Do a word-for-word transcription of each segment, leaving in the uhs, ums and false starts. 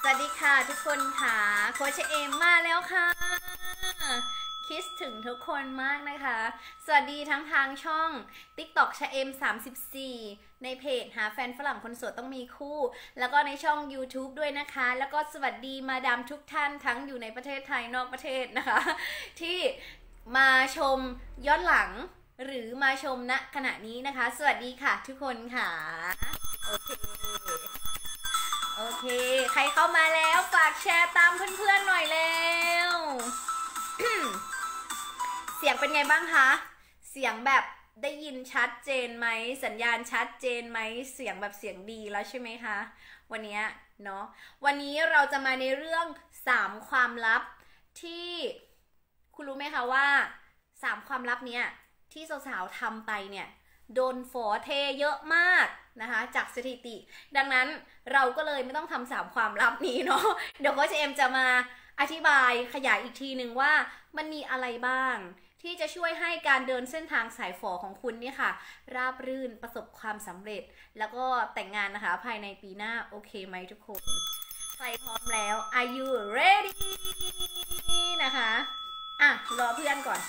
วัสดีค่ะทุกคนค่ะโค้ชเอมมาแล้วค่ะคิดถึงทุกคนมากนะคะสวัสดีทั้งทางช่อง TikTok ชะเอมสามสิบสี่ในเพจหาแฟนฝรั่งคนโสดต้องมีคู่แล้วก็ในช่อง YouTube ด้วยนะคะแล้วก็สวัสดีมาดามทุกท่านทั้งอยู่ในประเทศไทยนอกประเทศนะคะที่มาชมย้อนหลังหรือมาชมณขณะนี้นะคะสวัสดีค่ะทุกคนค่ะโอเคโอเคใครเข้ามาแล้วฝากแชร์ตามเพื่อนๆหน่อยแล้ว เสียงเป็นไงบ้างคะเสียงแบบได้ยินชัดเจนไหมสัญญาณชัดเจนไหมเสียงแบบเสียงดีแล้วใช่ไหมคะวันนี้เนาะวันนี้เราจะมาในเรื่องสามความลับที่คุณรู้ไหมคะว่าสามความลับเนี้ยที่สาวๆทำไปเนี่ยโดนฝอเทเยอะมากนะคะจากสถิติดังนั้นเราก็เลยไม่ต้องทำสามความลับนี้เนาะเดี๋ยวโค้ชเอ็มจะมาอธิบายขยายอีกทีหนึ่งว่ามันมีอะไรบ้างที่จะช่วยให้การเดินเส้นทางสายฝอของคุณเนี่ยค่ะราบรื่นประสบความสำเร็จแล้วก็แต่งงานนะคะภายในปีหน้าโอเคไหมทุกคนใครพร้อมแล้ว Are you ready นะคะอ่ะรอเพื่อนก่อน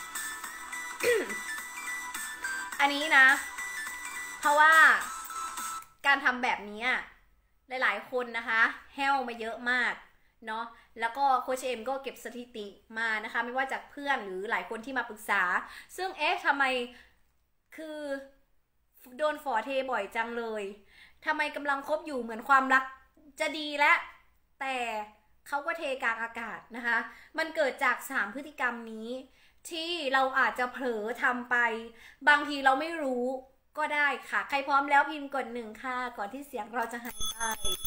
อันนี้นะเพราะว่าการทำแบบนี้หลายๆคนนะคะแห้วมาเยอะมากเนาะแล้วก็โค้ชเอ็มก็เก็บสถิติมานะคะไม่ว่าจากเพื่อนหรือหลายคนที่มาปรึกษาซึ่งเอ๊ะทำไมคือโดนฝอเทบ่อยจังเลยทำไมกำลังคบอยู่เหมือนความรักจะดีและแต่เขาก็เทกลางอากาศนะคะมันเกิดจากสามพฤติกรรมนี้ที่เราอาจจะเผลอทำไปบางทีเราไม่รู้ก็ได้ค่ะใครพร้อมแล้วพิมพ์กดหนึ่งค่ะก่อนที่เสียงเราจะหายไป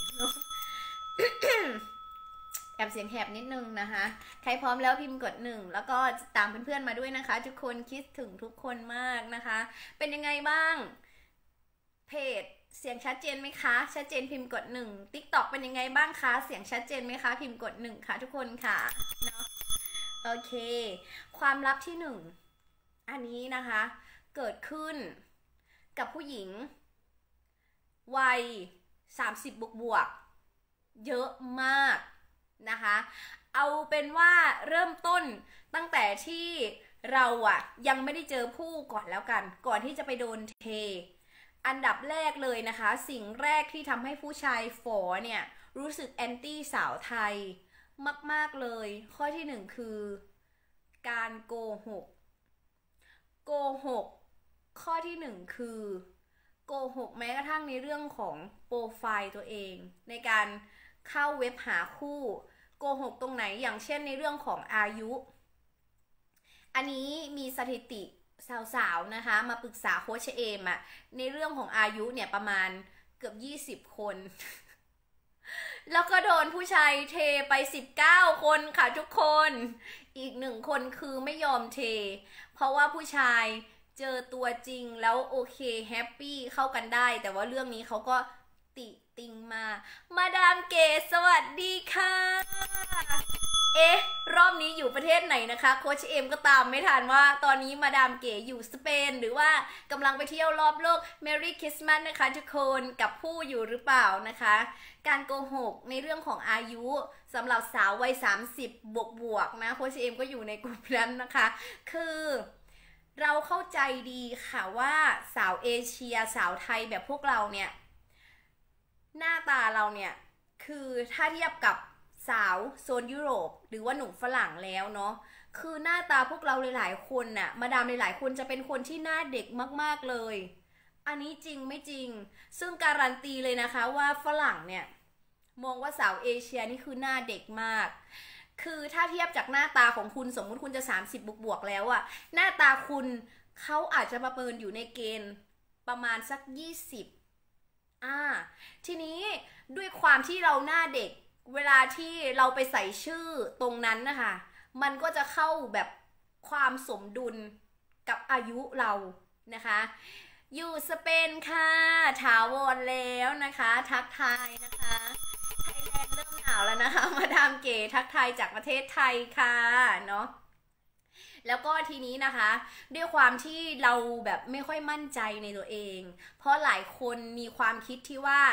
แอบเสียงแหบนิดนึงนะคะใครพร้อมแล้วพิมพ์กดหนึ่งแล้วก็ตามเพื่อนๆมาด้วยนะคะทุกคนคิดถึงทุกคนมากนะคะเป็นยังไงบ้างเพจเสียงชัดเจนไหมคะชัดเจนพิมพ์กดหนึ่ง TikTok เป็นยังไงบ้างคะเสียงชัดเจนไหมคะพิมพ์กดหนึ่งค่ะทุกคนค่ะเนาะโอเคความลับที่หนึ่งอันนี้นะคะเกิดขึ้นกับผู้หญิงวัยสามสิบบวกบวกเยอะมากนะคะเอาเป็นว่าเริ่มต้นตั้งแต่ที่เราอะยังไม่ได้เจอผู้ก่อนแล้วกันก่อนที่จะไปโดนเทอันดับแรกเลยนะคะสิ่งแรกที่ทำให้ผู้ชายฝอเนี่ยรู้สึกแอนตี้สาวไทยมากๆเลยข้อที่หนึ่งคือการโกหกโกหกข้อที่หนึ่งคือโกหกแม้กระทั่งในเรื่องของโปรไฟล์ตัวเองในการเข้าเว็บหาคู่โกหกตรงไหนอย่างเช่นในเรื่องของอายุอันนี้มีสถิติสาวๆนะคะมาปรึกษาโค้ชเอมอะในเรื่องของอายุเนี่ยประมาณเกือบยี่สิบคน แล้วก็โดนผู้ชายเทไปสิบเก้าคนค่ะทุกคนอีกหนึ่งคนคือไม่ยอมเทเพราะว่าผู้ชายเจอตัวจริงแล้วโอเคแฮปปี้เข้ากันได้แต่ว่าเรื่องนี้เขาก็ติติงมามาดามเกศสวัสดีค่ะเอ๊ะรอบนี้อยู่ประเทศไหนนะคะโค้ชเอ็มก็ตามไม่ทันว่าตอนนี้มาดามเก๋อยู่สเปนหรือว่ากำลังไปเที่ยวรอบโลก Merry Christmas นะคะทุกคนกับผู้อยู่หรือเปล่านะคะการโกหกในเรื่องของอายุสำหรับสาววัยสามสิบบวกบวกนะโค้ชเอ็มก็อยู่ในกลุ่มนั้นนะคะคือเราเข้าใจดีค่ะว่าสาวเอเชียสาวไทยแบบพวกเราเนี่ยหน้าตาเราเนี่ยคือถ้าเทียบกับสาวโซนยุโรปหรือว่าหนุ่มฝรั่งแล้วเนาะคือหน้าตาพวกเราหลายๆคนน่ะมาดามหลายๆคนจะเป็นคนที่หน้าเด็กมากๆเลยอันนี้จริงไม่จริงซึ่งการันตีเลยนะคะว่าฝรั่งเนี่ยมองว่าสาวเอเชียนี่คือหน้าเด็กมากคือถ้าเทียบจากหน้าตาของคุณสมมุติคุณจะสามสิบบวกบวกแล้วอะหน้าตาคุณเขาอาจจะประเมินอยู่ในเกณฑ์ประมาณสักยี่สิบอ่าทีนี้ด้วยความที่เราหน้าเด็กเวลาที่เราไปใส่ชื่อตรงนั้นนะคะมันก็จะเข้าแบบความสมดุลกับอายุเรานะคะอยู่สเปนค่ะถาวรแล้วนะคะทักทายนะคะไทยแลนด์เริ่มหนาวแล้วนะคะมาดามเก๋ทักทายจากประเทศไทยค่ะเนาะแล้วก็ทีนี้นะคะด้วยความที่เราแบบไม่ค่อยมั่นใจในตัวเองเพราะหลายคนมีความคิดที่ว่า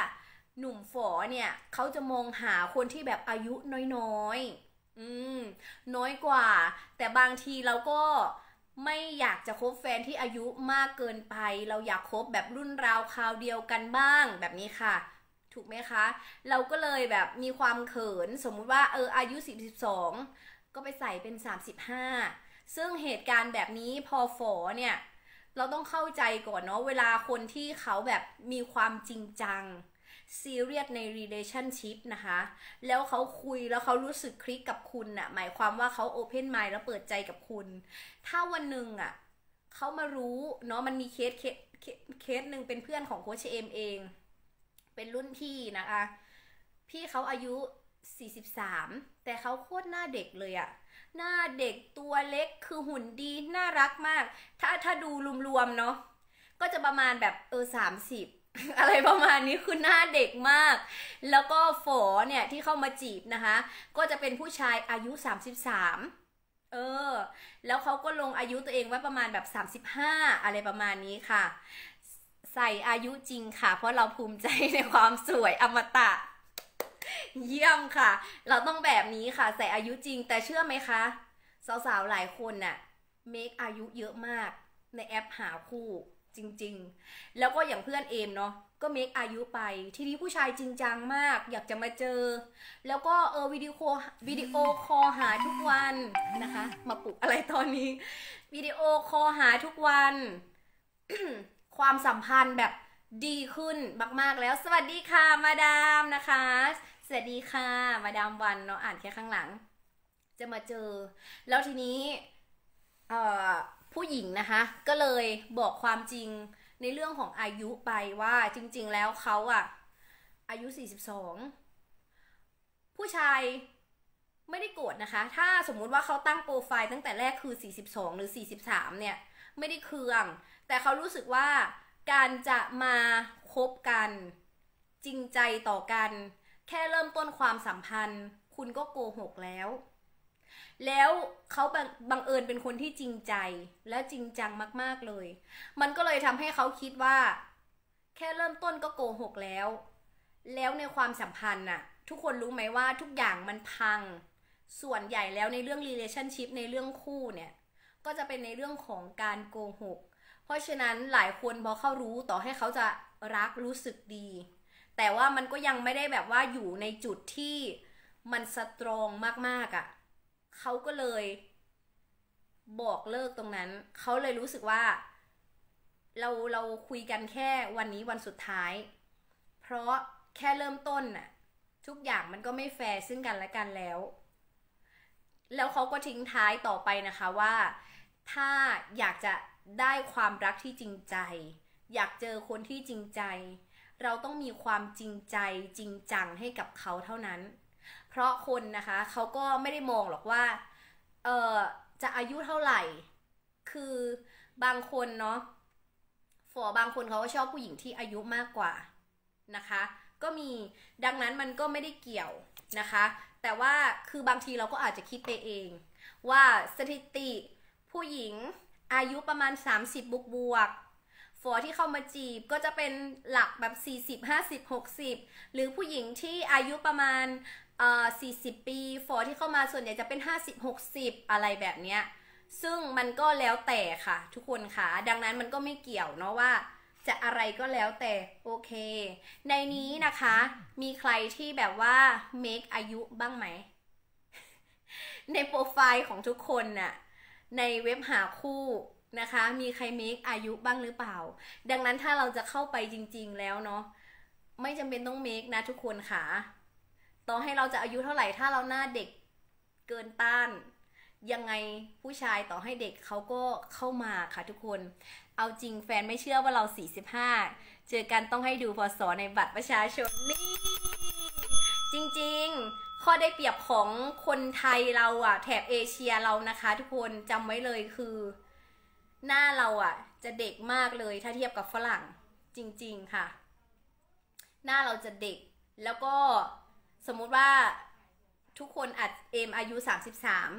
หนุ่มฝอเนี่ยเขาจะมองหาคนที่แบบอายุน้อยๆอืมน้อยกว่าแต่บางทีเราก็ไม่อยากจะคบแฟนที่อายุมากเกินไปเราอยากคบแบบรุ่นราวคราวเดียวกันบ้างแบบนี้ค่ะถูกไหมคะเราก็เลยแบบมีความเขินสมมุติว่าเอออายุสิบ สิบสองก็ไปใส่เป็นสามสิบห้าซึ่งเหตุการณ์แบบนี้พอฝอเนี่ยเราต้องเข้าใจก่อนเนาะเวลาคนที่เขาแบบมีความจริงจังซีเรียสใน relationship นะคะแล้วเขาคุยแล้วเขารู้สึกคลิกกับคุณน่ะหมายความว่าเขา open mind แล้วเปิดใจกับคุณถ้าวันหนึ่งอ่ะเขามารู้เนาะมันมีเคสเคสเคสเคสหนึ่งเป็นเพื่อนของโค้ชเอมเองเป็นรุ่นพี่นะคะพี่เขาอายุสี่สิบสามแต่เขาโคตรหน้าเด็กเลยอะหน้าเด็กตัวเล็กคือหุ่นดีน่ารักมากถ้าถ้าดูรวมๆเนาะก็จะประมาณแบบเออสามสิบอะไรประมาณนี้คือหน้าเด็กมากแล้วก็ฝอเนี่ยที่เข้ามาจีบนะคะก็จะเป็นผู้ชายอายุสามสิบสามเออแล้วเขาก็ลงอายุตัวเองไว้ประมาณแบบสามสิบห้าอะไรประมาณนี้ค่ะใส่อายุจริงค่ะเพราะเราภูมิใจในความสวยอมตะเยี่ยมค่ะเราต้องแบบนี้ค่ะใส่อายุจริงแต่เชื่อไหมคะสาวๆหลายคนน่ะเมคอายุเยอะมากในแอปหาคู่จริงๆแล้วก็อย่างเพื่อนเอมเนาะก็เมคอายุไปทีนี้ผู้ชายจริงจังมากอยากจะมาเจอแล้วก็เออวิดีโอวิดีโอคอลหาทุกวันนะคะมาปลุกอะไรตอนนี้วิดีโอคอลหาทุกวัน ความสัมพันธ์แบบดีขึ้นมากๆแล้วสวัสดีค่ะมาดามนะคะสวัสดีค่ะมาดามวันเนาะอ่านแค่ข้างหลังจะมาเจอแล้วทีนี้เอ่อผู้หญิงนะคะก็เลยบอกความจริงในเรื่องของอายุไปว่าจริงๆแล้วเขาอะอายุสี่สิบสองผู้ชายไม่ได้โกรธนะคะถ้าสมมุติว่าเขาตั้งโปรไฟล์ตั้งแต่แรกคือสี่สิบสองหรือสี่สิบสามเนี่ยไม่ได้เคืองแต่เขารู้สึกว่าการจะมาคบกันจริงใจต่อกันแค่เริ่มต้นความสัมพันธ์คุณก็โกหกแล้วแล้วเขาบังเอิญเป็นคนที่จริงใจและจริงจังมากๆเลยมันก็เลยทำให้เขาคิดว่าแค่เริ่มต้นก็โกหกแล้วแล้วในความสัมพันธ์น่ะทุกคนรู้ไหมว่าทุกอย่างมันพังส่วนใหญ่แล้วในเรื่อง relationship ในเรื่องคู่เนี่ยก็จะเป็นในเรื่องของการโกหกเพราะฉะนั้นหลายคนพอเขารู้ต่อให้เขาจะรักรู้สึกดีแต่ว่ามันก็ยังไม่ได้แบบว่าอยู่ในจุดที่มันสตรองมากๆอ่ะเขาก็เลยบอกเลิกตรงนั้นเขาเลยรู้สึกว่าเราเราคุยกันแค่วันนี้วันสุดท้ายเพราะแค่เริ่มต้นน่ะทุกอย่างมันก็ไม่แฟร์ซึ่งกันและกันแล้วแล้วเขาก็ทิ้งท้ายต่อไปนะคะว่าถ้าอยากจะได้ความรักที่จริงใจอยากเจอคนที่จริงใจเราต้องมีความจริงใจจริงจังให้กับเขาเท่านั้นเพราะคนนะคะเขาก็ไม่ได้มองหรอกว่าเออจะอายุเท่าไหร่คือบางคนเนาะฝอบางคนเขาก็ชอบผู้หญิงที่อายุมากกว่านะคะก็มีดังนั้นมันก็ไม่ได้เกี่ยวนะคะแต่ว่าคือบางทีเราก็อาจจะคิดไปเองว่าสถิติผู้หญิงอายุประมาณสามสิบบวกบวกฝอที่เข้ามาจีบก็จะเป็นหลักแบบสี่สิบ ห้าสิบ หกสิบหรือผู้หญิงที่อายุประมาณเอ่อสี่สิบปีฝอที่เข้ามาส่วนใหญ่จะเป็นห้าสิบ หกสิบอะไรแบบเนี้ยซึ่งมันก็แล้วแต่ค่ะทุกคนค่ะดังนั้นมันก็ไม่เกี่ยวเนาะว่าจะอะไรก็แล้วแต่โอเคในนี้นะคะมีใครที่แบบว่า make อายุบ้างไหม ในโปรไฟล์ของทุกคนน่ะในเว็บหาคู่นะคะมีใคร make อายุบ้างหรือเปล่าดังนั้นถ้าเราจะเข้าไปจริงๆแล้วเนาะไม่จำเป็นต้อง make นะทุกคนค่ะต่อให้เราจะอายุเท่าไหร่ถ้าเราหน้าเด็กเกินต้านยังไงผู้ชายต่อให้เด็กเขาก็เข้ามาค่ะทุกคนเอาจริงแฟนไม่เชื่อว่าเราสี่สิบห้าเจอกันต้องให้ดูพศในบัตรประชาชนนี่จริงๆข้อได้เปรียบของคนไทยเราอะแถบเอเชียเรานะคะทุกคนจำไว้เลยคือหน้าเราอะจะเด็กมากเลยถ้าเทียบกับฝรั่งจริงๆค่ะหน้าเราจะเด็กแล้วก็สมมุติว่าทุกคนอาจเอมอายุสามสิบสาม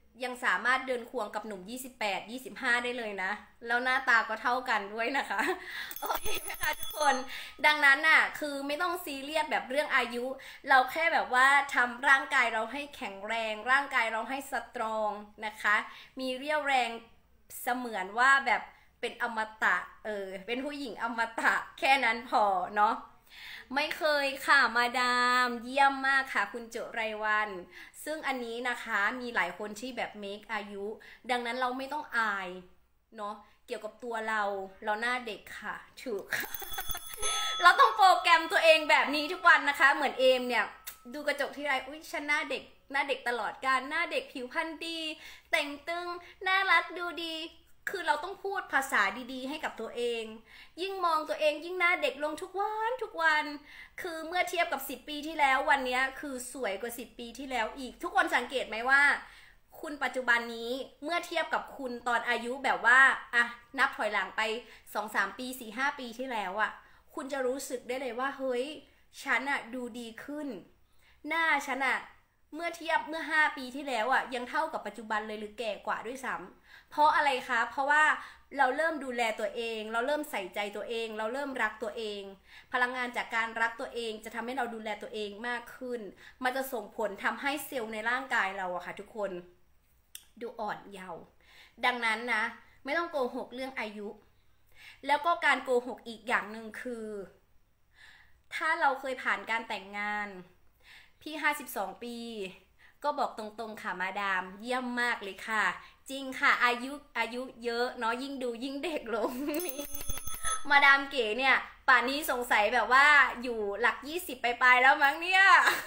ยังสามารถเดินควงกับหนุ่มยี่สิบแปด ยี่สิบห้าได้เลยนะแล้วหน้าตาก็เท่ากันด้วยนะคะโอเคไหมคะทุกคนดังนั้นน่ะคือไม่ต้องซีเรียสแบบเรื่องอายุ เราแค่แบบว่าทำร่างกายเราให้แข็งแรง ร่างกายเราให้สตรองนะคะมีเรี่ยวแรงเสมือนว่าแบบเป็นอมตะเออเป็นผู้หญิงอมตะแค่นั้นพอเนาะไม่เคยค่ะมาดามเยี่ยมมากค่ะคุณจุไรวันซึ่งอันนี้นะคะมีหลายคนที่แบบเมคอายุดังนั้นเราไม่ต้องอายเนาะเกี่ยวกับตัวเราเราหน้าเด็กค่ะถูก เราต้องโปรแกรมตัวเองแบบนี้ทุกวันนะคะเหมือนเอมเนี่ยดูกระจกที่ไรอุ้ยฉันหน้าเด็กหน้าเด็กตลอดการหน้าเด็กผิวพรรณดีแต่งตึงน่ารักดูดีคือเราต้องพูดภาษาดีๆให้กับตัวเองยิ่งมองตัวเองยิ่งหน้าเด็กลงทุกวันทุกวันคือเมื่อเทียบกับสิบปีที่แล้ววันนี้คือสวยกว่าสิบปีที่แล้วอีกทุกคนสังเกตไหมว่าคุณปัจจุบันนี้เมื่อเทียบกับคุณตอนอายุแบบว่าอ่ะนับถอยหลังไป สองถึงสาม ปี สี่ถึงห้า ปีที่แล้วอะคุณจะรู้สึกได้เลยว่าเฮ้ยฉันอะดูดีขึ้นหน้าฉันอะเมื่อเทียบเมื่อห้าปีที่แล้วอะยังเท่ากับปัจจุบันเลยหรือแก่กว่าด้วยซ้ำเพราะอะไรคะเพราะว่าเราเริ่มดูแลตัวเองเราเริ่มใส่ใจตัวเองเราเริ่มรักตัวเองพลังงานจากการรักตัวเองจะทำให้เราดูแลตัวเองมากขึ้นมันจะส่งผลทำให้เซลล์ในร่างกายเราอะค่ะทุกคนดูอ่อนเยาว์ดังนั้นนะไม่ต้องโกหกเรื่องอายุแล้วก็การโกหกอีกอย่างหนึ่งคือถ้าเราเคยผ่านการแต่งงานพี่ห้าสิบสองปีก็บอกตรงๆค่ะมาดามเยี่ยมมากเลยค่ะจริงค่ะอายุอายุเยอะเนาะยิ่งดูยิ่งเด็กลง มาดามเก๋เนี่ยป่านนี้สงสัยแบบว่าอยู่หลักยี่สิบไปลายๆแล้วมั้งเนี่ย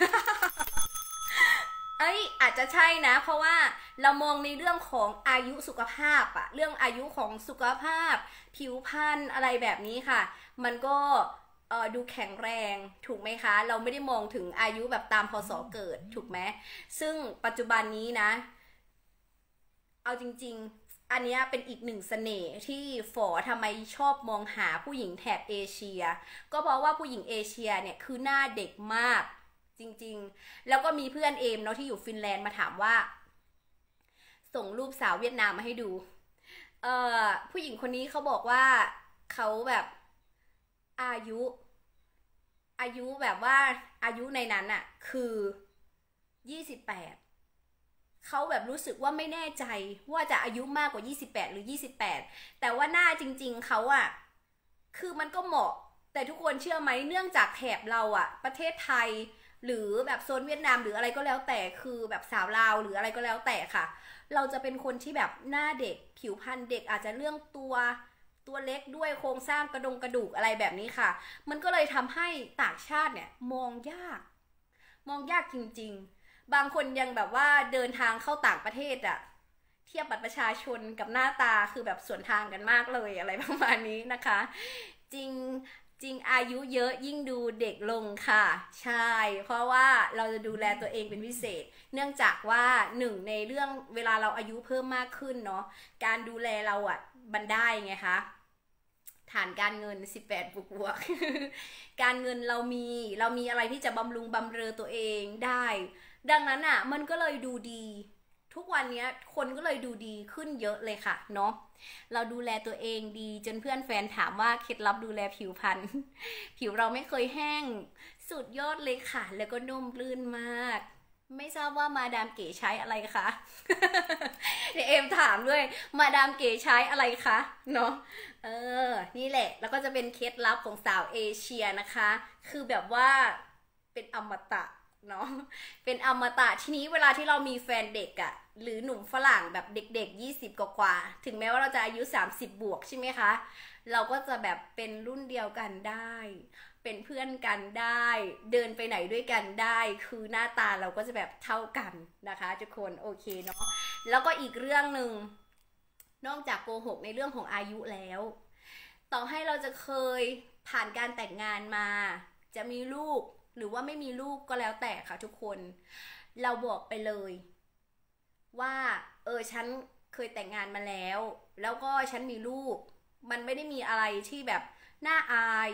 เอ้ยอาจจะใช่นะเพราะว่าเรามองในเรื่องของอายุสุขภาพอะเรื่องอายุของสุขภาพผิวพรรณอะไรแบบนี้ค่ะมันก็เออดูแข็งแรงถูกไหมคะเราไม่ได้มองถึงอายุแบบตามพศเกิดถูกไหมซึ่งปัจจุบันนี้นะเอาจริงๆอันนี้เป็นอีกหนึ่งเสน่ห์ที่ฝอทำไมชอบมองหาผู้หญิงแถบเอเชียก็เพราะว่าผู้หญิงเอเชียเนี่ยคือหน้าเด็กมากจริงๆแล้วก็มีเพื่อนเอมเนาะที่อยู่ฟินแลนด์มาถามว่าส่งรูปสาวเวียดนามมาให้ดูเอ่อผู้หญิงคนนี้เขาบอกว่าเขาแบบอายุอายุแบบว่าอายุในนั้นอะคือยี่สิบแปดเขาแบบรู้สึกว่าไม่แน่ใจว่าจะอายุมากกว่ายี่สิบแปดหรือยี่สิบแปดแต่ว่าหน้าจริงๆเขาอะคือมันก็เหมาะแต่ทุกคนเชื่อไหมเนื่องจากแถบเราอะประเทศไทยหรือแบบโซนเวียดนามหรืออะไรก็แล้วแต่คือแบบสาวลาวหรืออะไรก็แล้วแต่ค่ะเราจะเป็นคนที่แบบหน้าเด็กผิวพรรณเด็กอาจจะเรื่องตัวตัวเล็กด้วยโครงสร้างกระดงกระดูกอะไรแบบนี้ค่ะมันก็เลยทำให้ต่างชาติเนี่ยมองยากมองยากจริงๆบางคนยังแบบว่าเดินทางเข้าต่างประเทศอะเทียบบัตรประชาชนกับหน้าตาคือแบบสวนทางกันมากเลยอะไรประมาณนี้นะคะจริงจริงอายุเยอะยิ่งดูเด็กลงค่ะใช่เพราะว่าเราจะดูแลตัวเองเป็นพิเศษเนื่องจากว่าหนึ่งในเรื่องเวลาเราอายุเพิ่มมากขึ้นเนาะการดูแลเราอะบันได้ไงคะฐานการเงินสิบแปดบวกบวก การเงินเรามีเรามีอะไรที่จะบำรุงบำเรอตัวเองได้ดังนั้นอ่ะมันก็เลยดูดีทุกวันนี้คนก็เลยดูดีขึ้นเยอะเลยค่ะเนาะเราดูแลตัวเองดีจนเพื่อนแฟนถามว่าเคล็ดลับดูแลผิวพรรณ ผิวเราไม่เคยแห้งสุดยอดเลยค่ะแล้วก็นุ่มลื่นมากไม่ทราบว่ามาดามเก๋ใช้อะไรคะ เดี๋ยวเอมถามด้วยมาดามเก๋ใช้อะไรคะเนาะเออนี่แหละแล้วก็จะเป็นเคล็ดลับของสาวเอเชียนะคะคือแบบว่าเป็นอมตะเนาะเป็นอมตะทีนี้เวลาที่เรามีแฟนเด็กอะหรือหนุ่มฝรั่งแบบเด็กๆยี่สิบกว่าๆถึงแม้ว่าเราจะอายุสามสิบบวกใช่ไหมคะเราก็จะแบบเป็นรุ่นเดียวกันได้เป็นเพื่อนกันได้เดินไปไหนด้วยกันได้คือหน้าตาเราก็จะแบบเท่ากันนะคะทุกคนโอเคเนาะแล้วก็อีกเรื่องหนึ่งนอกจากโกหกในเรื่องของอายุแล้วต่อให้เราจะเคยผ่านการแต่งงานมาจะมีลูกหรือว่าไม่มีลูกก็แล้วแต่ค่ะทุกคนเราบอกไปเลยว่าเออฉันเคยแต่งงานมาแล้วแล้วก็ฉันมีลูกมันไม่ได้มีอะไรที่แบบน่าอาย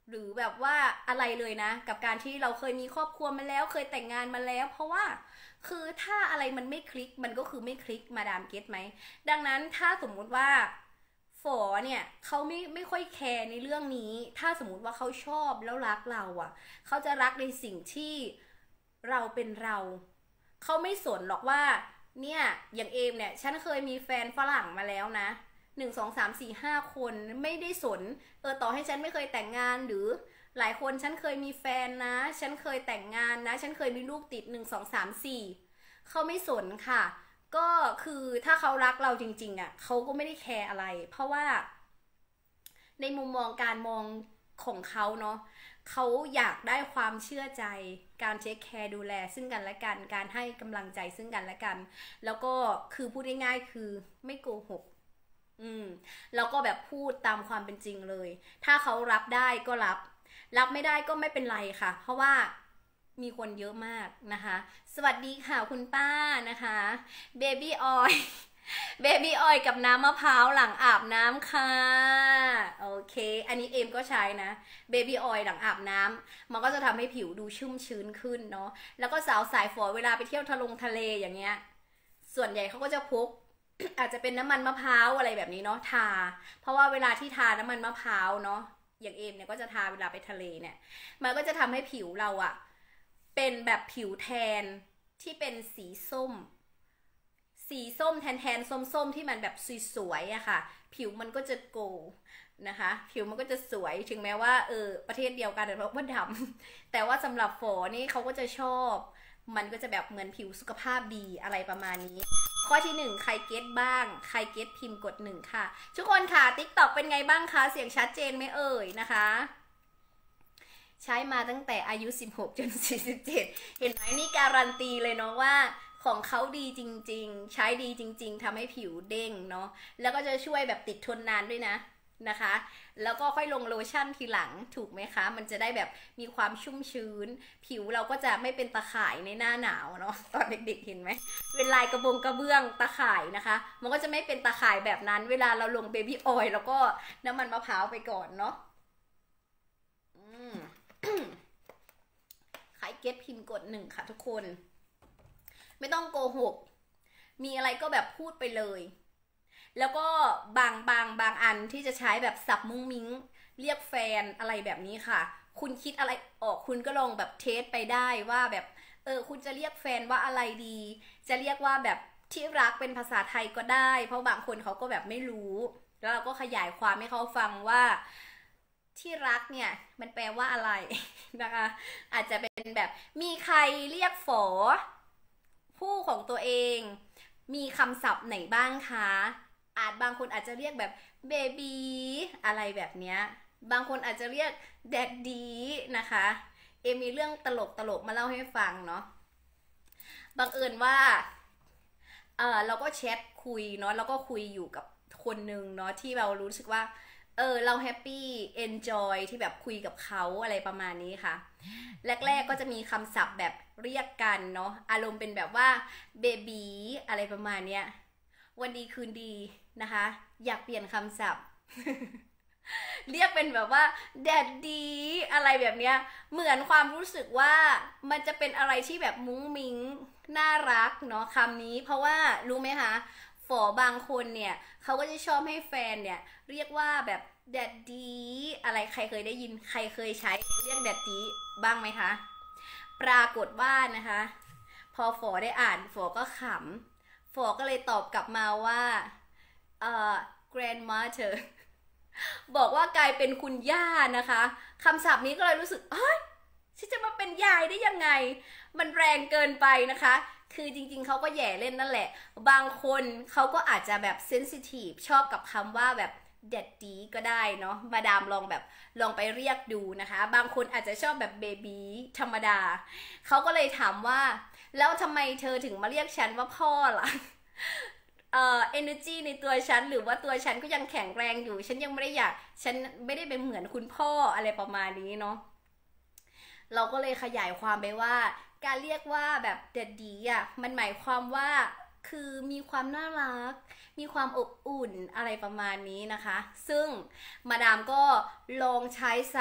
หรือแบบว่าอะไรเลยนะกับการที่เราเคยมีครอบครัวมาแล้วเคยแต่งงานมาแล้วเพราะว่าคือถ้าอะไรมันไม่คลิกมันก็คือไม่คลิกมาดามเก็ตไหมดังนั้นถ้าสมมุติว่าฝอเนี่ยเขาไม่ไม่ค่อยแคร์ในเรื่องนี้ถ้าสมมุติว่าเขาชอบแล้วรักเราอ่ะเขาจะรักในสิ่งที่เราเป็นเราเขาไม่สนหรอกว่าเนี่ยอย่างเอมเนี่ยฉันเคยมีแฟนฝรั่งมาแล้วนะหนึ่งสองสามสี่ห้าคนไม่ได้สนเออต่อให้ฉันไม่เคยแต่งงานหรือหลายคนฉันเคยมีแฟนนะฉันเคยแต่งงานนะฉันเคยมีลูกติดหนึ่งสองสามสี่เขาไม่สนค่ะก็คือถ้าเขารักเราจริงๆอ่ะเขาก็ไม่ได้แคร์อะไรเพราะว่าในมุมมองการมองของเขาเนาะเขาอยากได้ความเชื่อใจการเทคแคร์ดูแลซึ่งกันและกันการให้กำลังใจซึ่งกันและกันแล้วก็คือพูดง่ายๆคือไม่โกหกอืมแล้วก็แบบพูดตามความเป็นจริงเลยถ้าเขารับได้ก็รับรับไม่ได้ก็ไม่เป็นไรค่ะเพราะว่ามีคนเยอะมากนะคะสวัสดีค่ะคุณป้านะคะเบบี้ออยเบบี้ออยกับน้ำมะพร้าวหลังอาบน้ำค่ะโอเคอันนี้เอมก็ใช้นะเบบี้ออยหลังอาบน้ำมันก็จะทำให้ผิวดูชุ่มชื้นขึ้นเนาะแล้วก็สาวสายฝอเวลาไปเที่ยวทะลงทะเลอย่างเงี้ยส่วนใหญ่เขาก็จะพก อาจจะเป็นน้ำมันมะพร้าวอะไรแบบนี้เนาะทาเพราะว่าเวลาที่ทาน้ำมันมะพร้าวเนาะอย่างเอมเนี่ยก็จะทาเวลาไปทะเลเนี่ยมันก็จะทำให้ผิวเราอะเป็นแบบผิวแทนที่เป็นสีส้มสีส้มแทนแทนส้มๆที่มันแบบสวยๆอะค่ะผิวมันก็จะโกลนะคะผิวมันก็จะสวยถึงแม้ว่าเออประเทศเดียวกันแต่ว่าดำแต่ว่าสำหรับฝอนี่เขาก็จะชอบมันก็จะแบบเหมือนผิวสุขภาพดีอะไรประมาณนี้ข้อที่หนึ่งใครเก็ตบ้างใครเก็ตพิมพ์กดหนึ่งค่ะทุกคนค่ะ ติ๊กต็อก เป็นไงบ้างคะเสียงชัดเจนไหมเอ่ยนะคะใช้มาตั้งแต่อายุสิบหกจนสี่สิบเจ็ดเห็นไหมนี่การันตีเลยเนาะว่าของเขาดีจริงๆใช้ดีจริงๆทำให้ผิวเด้งเนาะแล้วก็จะช่วยแบบติดทนนานด้วยนะนะคะแล้วก็ค่อยลงโลชั่นทีหลังถูกไหมคะมันจะได้แบบมีความชุ่มชื้นผิวเราก็จะไม่เป็นตะข่ายในหน้าหนาวเนาะตอนเด็กๆเห็นไหมเป็นลายกระบงกระเบื้องตะข่ายนะคะมันก็จะไม่เป็นตะข่ายแบบนั้นเวลาเราลงเบบี้ออยล์แล้วก็น้ำมันมะพร้าวไปก่อนเนาะใครเก็ตพิมพ์กดหนึ่งค่ะทุกคนไม่ต้องโกหกมีอะไรก็แบบพูดไปเลยแล้วก็บางบางบางอันที่จะใช้แบบสับมุ้งมิ้งเรียกแฟนอะไรแบบนี้ค่ะคุณคิดอะไรออกคุณก็ลองแบบเทสไปได้ว่าแบบเออคุณจะเรียกแฟนว่าอะไรดีจะเรียกว่าแบบที่รักเป็นภาษาไทยก็ได้เพราะบางคนเขาก็แบบไม่รู้แล้วเราก็ขยายความให้เขาฟังว่าที่รักเนี่ยมันแปลว่าอะไรนะคะอาจจะเป็นแบบมีใครเรียกฝอผู้ของตัวเองมีคำศัพท์ไหนบ้างคะอาจบางคนอาจจะเรียกแบบเบบีอะไรแบบเนี้ยบางคนอาจจะเรียกแดดดีนะคะเอมีเรื่องตลกตลกมาเล่าให้ฟังเนาะบังเอิญว่าเออเราก็แชทคุยเนาะแล้วก็คุยอยู่กับคนหนึ่งเนาะที่เรารู้สึกว่าเออเราแฮปปี้เอนจอยที่แบบคุยกับเขาอะไรประมาณนี้ค่ะแรกๆก็จะมีคำศัพท์แบบเรียกกันเนาะอารมณ์เป็นแบบว่าเบบีอะไรประมาณเนี้ยวันดีคืนดีนะคะอยากเปลี่ยนคำศัพท์ เรียกเป็นแบบว่าแดดดีอะไรแบบเนี้ยเหมือนความรู้สึกว่ามันจะเป็นอะไรที่แบบมุ้งมิ้งน่ารักเนาะคำนี้เพราะว่ารู้ไหมคะฝอบางคนเนี่ยเขาก็จะชอบให้แฟนเนี่ยเรียกว่าแบบแดดดีอะไรใครเคยได้ยินใครเคยใช้เรียกแดดดีบ้างไหมคะปรากฏว่านะคะพอฝอได้อ่านฝอก็ขำฝอก็เลยตอบกลับมาว่าเอ่อ grandmother บอกว่ากลายเป็นคุณย่านะคะคำศัพท์นี้ก็เลยรู้สึกเฮ้ยฉันจะมาเป็นยายได้ยังไงมันแรงเกินไปนะคะคือจริงๆเขาก็แย่เล่นนั่นแหละบางคนเขาก็อาจจะแบบเซนซิทีฟชอบกับคำว่าแบบแดดดีก็ได้เนาะมาดามลองแบบลองไปเรียกดูนะคะบางคนอาจจะชอบแบบเบบีธรรมดาเขาก็เลยถามว่าแล้วทำไมเธอถึงมาเรียกฉันว่าพ่อล่ะเอ่อ energy ในตัวฉันหรือว่าตัวฉันก็ยังแข็งแรงอยู่ฉันยังไม่ได้อยากฉันไม่ได้เป็นเหมือนคุณพ่ออะไรประมาณนี้เนาะเราก็เลยขยายความไปว่าการเรียกว่าแบบเด็ดดีอ่ะมันหมายความว่าคือมีความน่ารักมีความอบอุ่นอะไรประมาณนี้นะคะซึ่งมาดามก็ลองใช้ศัพท์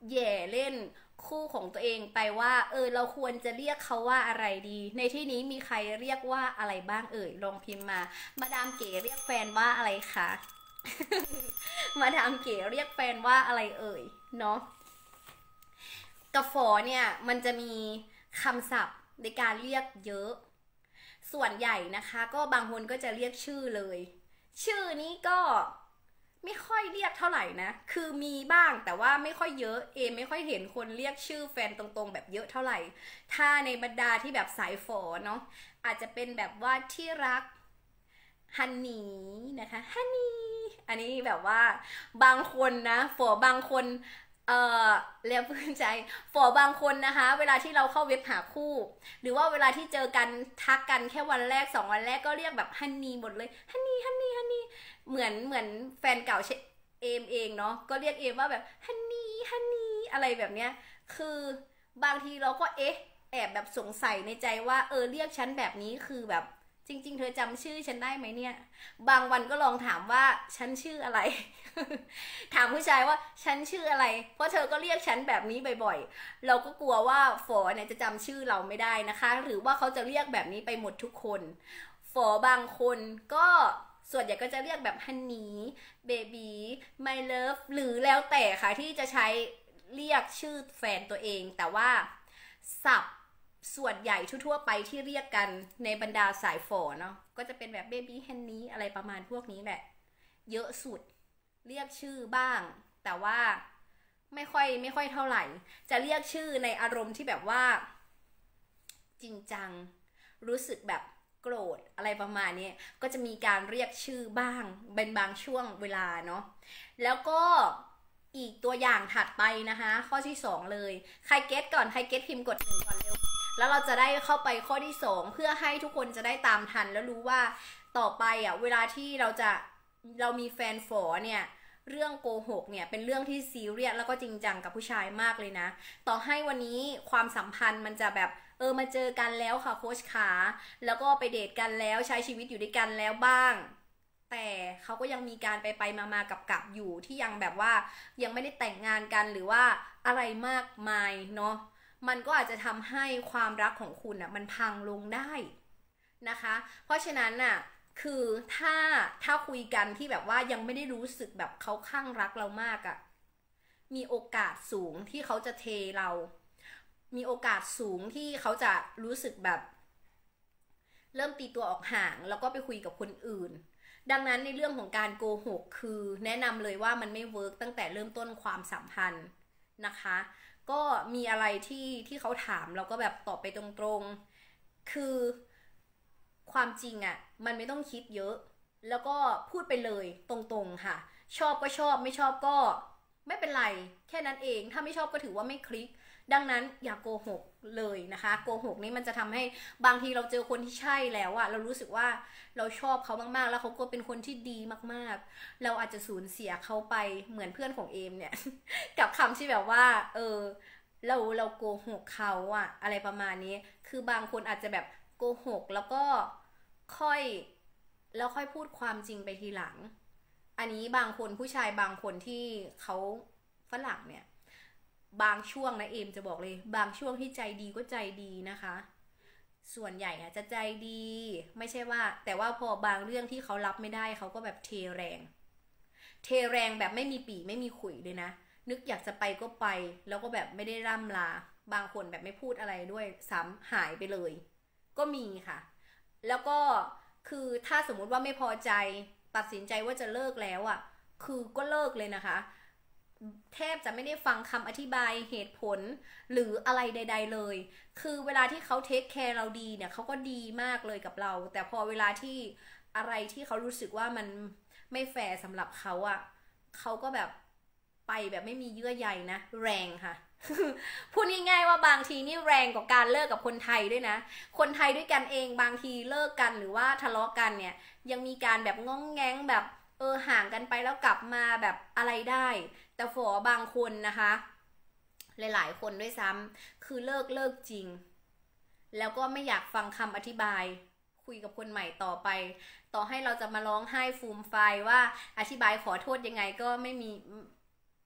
แย่เล่นคู่ของตัวเองไปว่าเออเราควรจะเรียกเขาว่าอะไรดีในที่นี้มีใครเรียกว่าอะไรบ้างเอ่ยลองพิมพ์มามาดามเก๋เรียกแฟนว่าอะไรคะ มาดามเก๋เรียกแฟนว่าอะไรเอ่ยเนาะกระฝอเนี่ยมันจะมีคำศัพท์ในการเรียกเยอะส่วนใหญ่นะคะก็บางคนก็จะเรียกชื่อเลยชื่อนี้ก็ไม่ค่อยเรียกเท่าไหร่นะคือมีบ้างแต่ว่าไม่ค่อยเยอะเอไม่ค่อยเห็นคนเรียกชื่อแฟนตรงๆแบบเยอะเท่าไหร่ถ้าในบรรดาที่แบบสายฝอเนาะอาจจะเป็นแบบว่าที่รักฮันนี่นะคะฮันนี่อันนี้แบบว่าบางคนนะฝอบางคนเออเรียกพื้นใจฝอบางคนนะคะเวลาที่เราเข้าเว็บหาคู่หรือว่าเวลาที่เจอกันทักกันแค่วันแรกสองวันแรกก็เรียกแบบฮันนี่หมดเลยฮันนี่ฮันนี่ฮันนี่เหมือนเหมือนแฟนเก่าเอมเองเนาะก็เรียกเอมว่าแบบฮันนี่ฮันนี่อะไรแบบเนี้ยคือบางทีเราก็เอ๊ะแอบแบบสงสัยในใจว่าเออเรียกฉันแบบนี้คือแบบจริงๆเธอจำชื่อฉันได้ไหมเนี่ยบางวันก็ลองถามว่าฉันชื่ออะไร ถามผู้ชายว่าฉันชื่ออะไรเพราะเธอก็เรียกฉันแบบนี้บ่อยๆเราก็กลัวว่าฝอเนี่ยจะจำชื่อเราไม่ได้นะคะหรือว่าเขาจะเรียกแบบนี้ไปหมดทุกคนฝอบางคนก็ส่วนใหญ่ก็จะเรียกแบบฮันนี่เบบี้ไมเลิฟหรือแล้วแต่ค่ะที่จะใช้เรียกชื่อแฟนตัวเองแต่ว่าศัพท์ส่วนใหญ่ทั่วๆไปที่เรียกกันในบรรดาสายฝอเนาะก็จะเป็นแบบเบบี้ฮันนี่อะไรประมาณพวกนี้แหละเยอะสุดเรียกชื่อบ้างแต่ว่าไม่ค่อยไม่ค่อยเท่าไหร่จะเรียกชื่อในอารมณ์ที่แบบว่าจริงจังรู้สึกแบบโกรธอะไรประมาณนี้ก็จะมีการเรียกชื่อบ้างเป็นบางช่วงเวลาเนาะแล้วก็อีกตัวอย่างถัดไปนะคะข้อที่สองเลยใครเก็ตก่อนใครเก็ตพิมพ์กดหนึ่งก่อนเร็วแล้วเราจะได้เข้าไปข้อที่สองเพื่อให้ทุกคนจะได้ตามทันแล้วรู้ว่าต่อไปอ่ะเวลาที่เราจะเรามีแฟนฝอเนี่ยเรื่องโกหกเนี่ยเป็นเรื่องที่ซีเรียสแล้วก็จริงจังกับผู้ชายมากเลยนะต่อให้วันนี้ความสัมพันธ์มันจะแบบเออมาเจอกันแล้วค่ะโค้ชขาแล้วก็ไปเดทกันแล้วใช้ชีวิตอยู่ด้วยกันแล้วบ้างแต่เขาก็ยังมีการไปไปมามากับกับอยู่ที่ยังแบบว่ายังไม่ได้แต่งงานกันหรือว่าอะไรมากมายเนาะมันก็อาจจะทำให้ความรักของคุณอ่ะมันพังลงได้นะคะเพราะฉะนั้นน่ะคือถ้าถ้าคุยกันที่แบบว่ายังไม่ได้รู้สึกแบบเขาข้างรักเรามากอะ่ะมีโอกาสสูงที่เขาจะเทเรามีโอกาสสูงที่เขาจะรู้สึกแบบเริ่มตีตัวออกห่างแล้วก็ไปคุยกับคนอื่นดังนั้นในเรื่องของการโกหกคือแนะนำเลยว่ามันไม่เวิร์กตั้งแต่เริ่มต้นความสัมพันธ์นะคะก็มีอะไรที่ที่เขาถามเราก็แบบตอบไปตรงๆคือความจริงอะ่ะมันไม่ต้องคิดเยอะแล้วก็พูดไปเลยตรงๆค่ะชอบก็ชอบไม่ชอบก็ไม่เป็นไรแค่นั้นเองถ้าไม่ชอบก็ถือว่าไม่คลิกดังนั้นอย่าโกหกเลยนะคะโกหกนี้มันจะทำให้บางทีเราเจอคนที่ใช่แล้วอะเรารู้สึกว่าเราชอบเขามากๆแล้วเขาก็เป็นคนที่ดีมากๆเราอาจจะสูญเสียเขาไปเหมือนเพื่อนของเอมเนี่ย กับคำที่แบบว่าเออเราเราโกหกเขาอะอะไรประมาณนี้คือบางคนอาจจะแบบโกหกแล้วก็ค่อยแล้วค่อยพูดความจริงไปทีหลังอันนี้บางคนผู้ชายบางคนที่เขาฝรั่งเนี่ยบางช่วงนะเอมจะบอกเลยบางช่วงที่ใจดีก็ใจดีนะคะส่วนใหญ่อะจะใจดีไม่ใช่ว่าแต่ว่าพอบางเรื่องที่เขารับไม่ได้เขาก็แบบเทแรงเทแรงแบบไม่มีปีไม่มีขุยเลยนะนึกอยากจะไปก็ไปแล้วก็แบบไม่ได้ร่ำลาบางคนแบบไม่พูดอะไรด้วยซ้ำหายไปเลยก็มีค่ะแล้วก็คือถ้าสมมุติว่าไม่พอใจตัดสินใจว่าจะเลิกแล้วอ่ะคือก็เลิกเลยนะคะแทบจะไม่ได้ฟังคำอธิบายเหตุผลหรืออะไรใดๆเลยคือเวลาที่เขาเทคแคร์เราดีเนี่ยเขาก็ดีมากเลยกับเราแต่พอเวลาที่อะไรที่เขารู้สึกว่ามันไม่แฟร์สำหรับเขาอ่ะเขาก็แบบไปแบบไม่มีเยื่อใยนะแรงค่ะ พูดง่ายๆว่าบางทีนี่แรงกว่าการเลิกกับคนไทยด้วยนะคนไทยด้วยกันเองบางทีเลิกกันหรือว่าทะเลาะกันเนี่ยยังมีการแบบง้องแง้งแบบเออห่างกันไปแล้วกลับมาแบบอะไรได้แต่ฝอบางคนนะคะหลายๆคนด้วยซ้ำคือเลิกเลิกจริงแล้วก็ไม่อยากฟังคำอธิบายคุยกับคนใหม่ต่อไปต่อให้เราจะมาร้องไห้ฟูมไฟว่าอธิบายขอโทษยังไงก็ไม่มี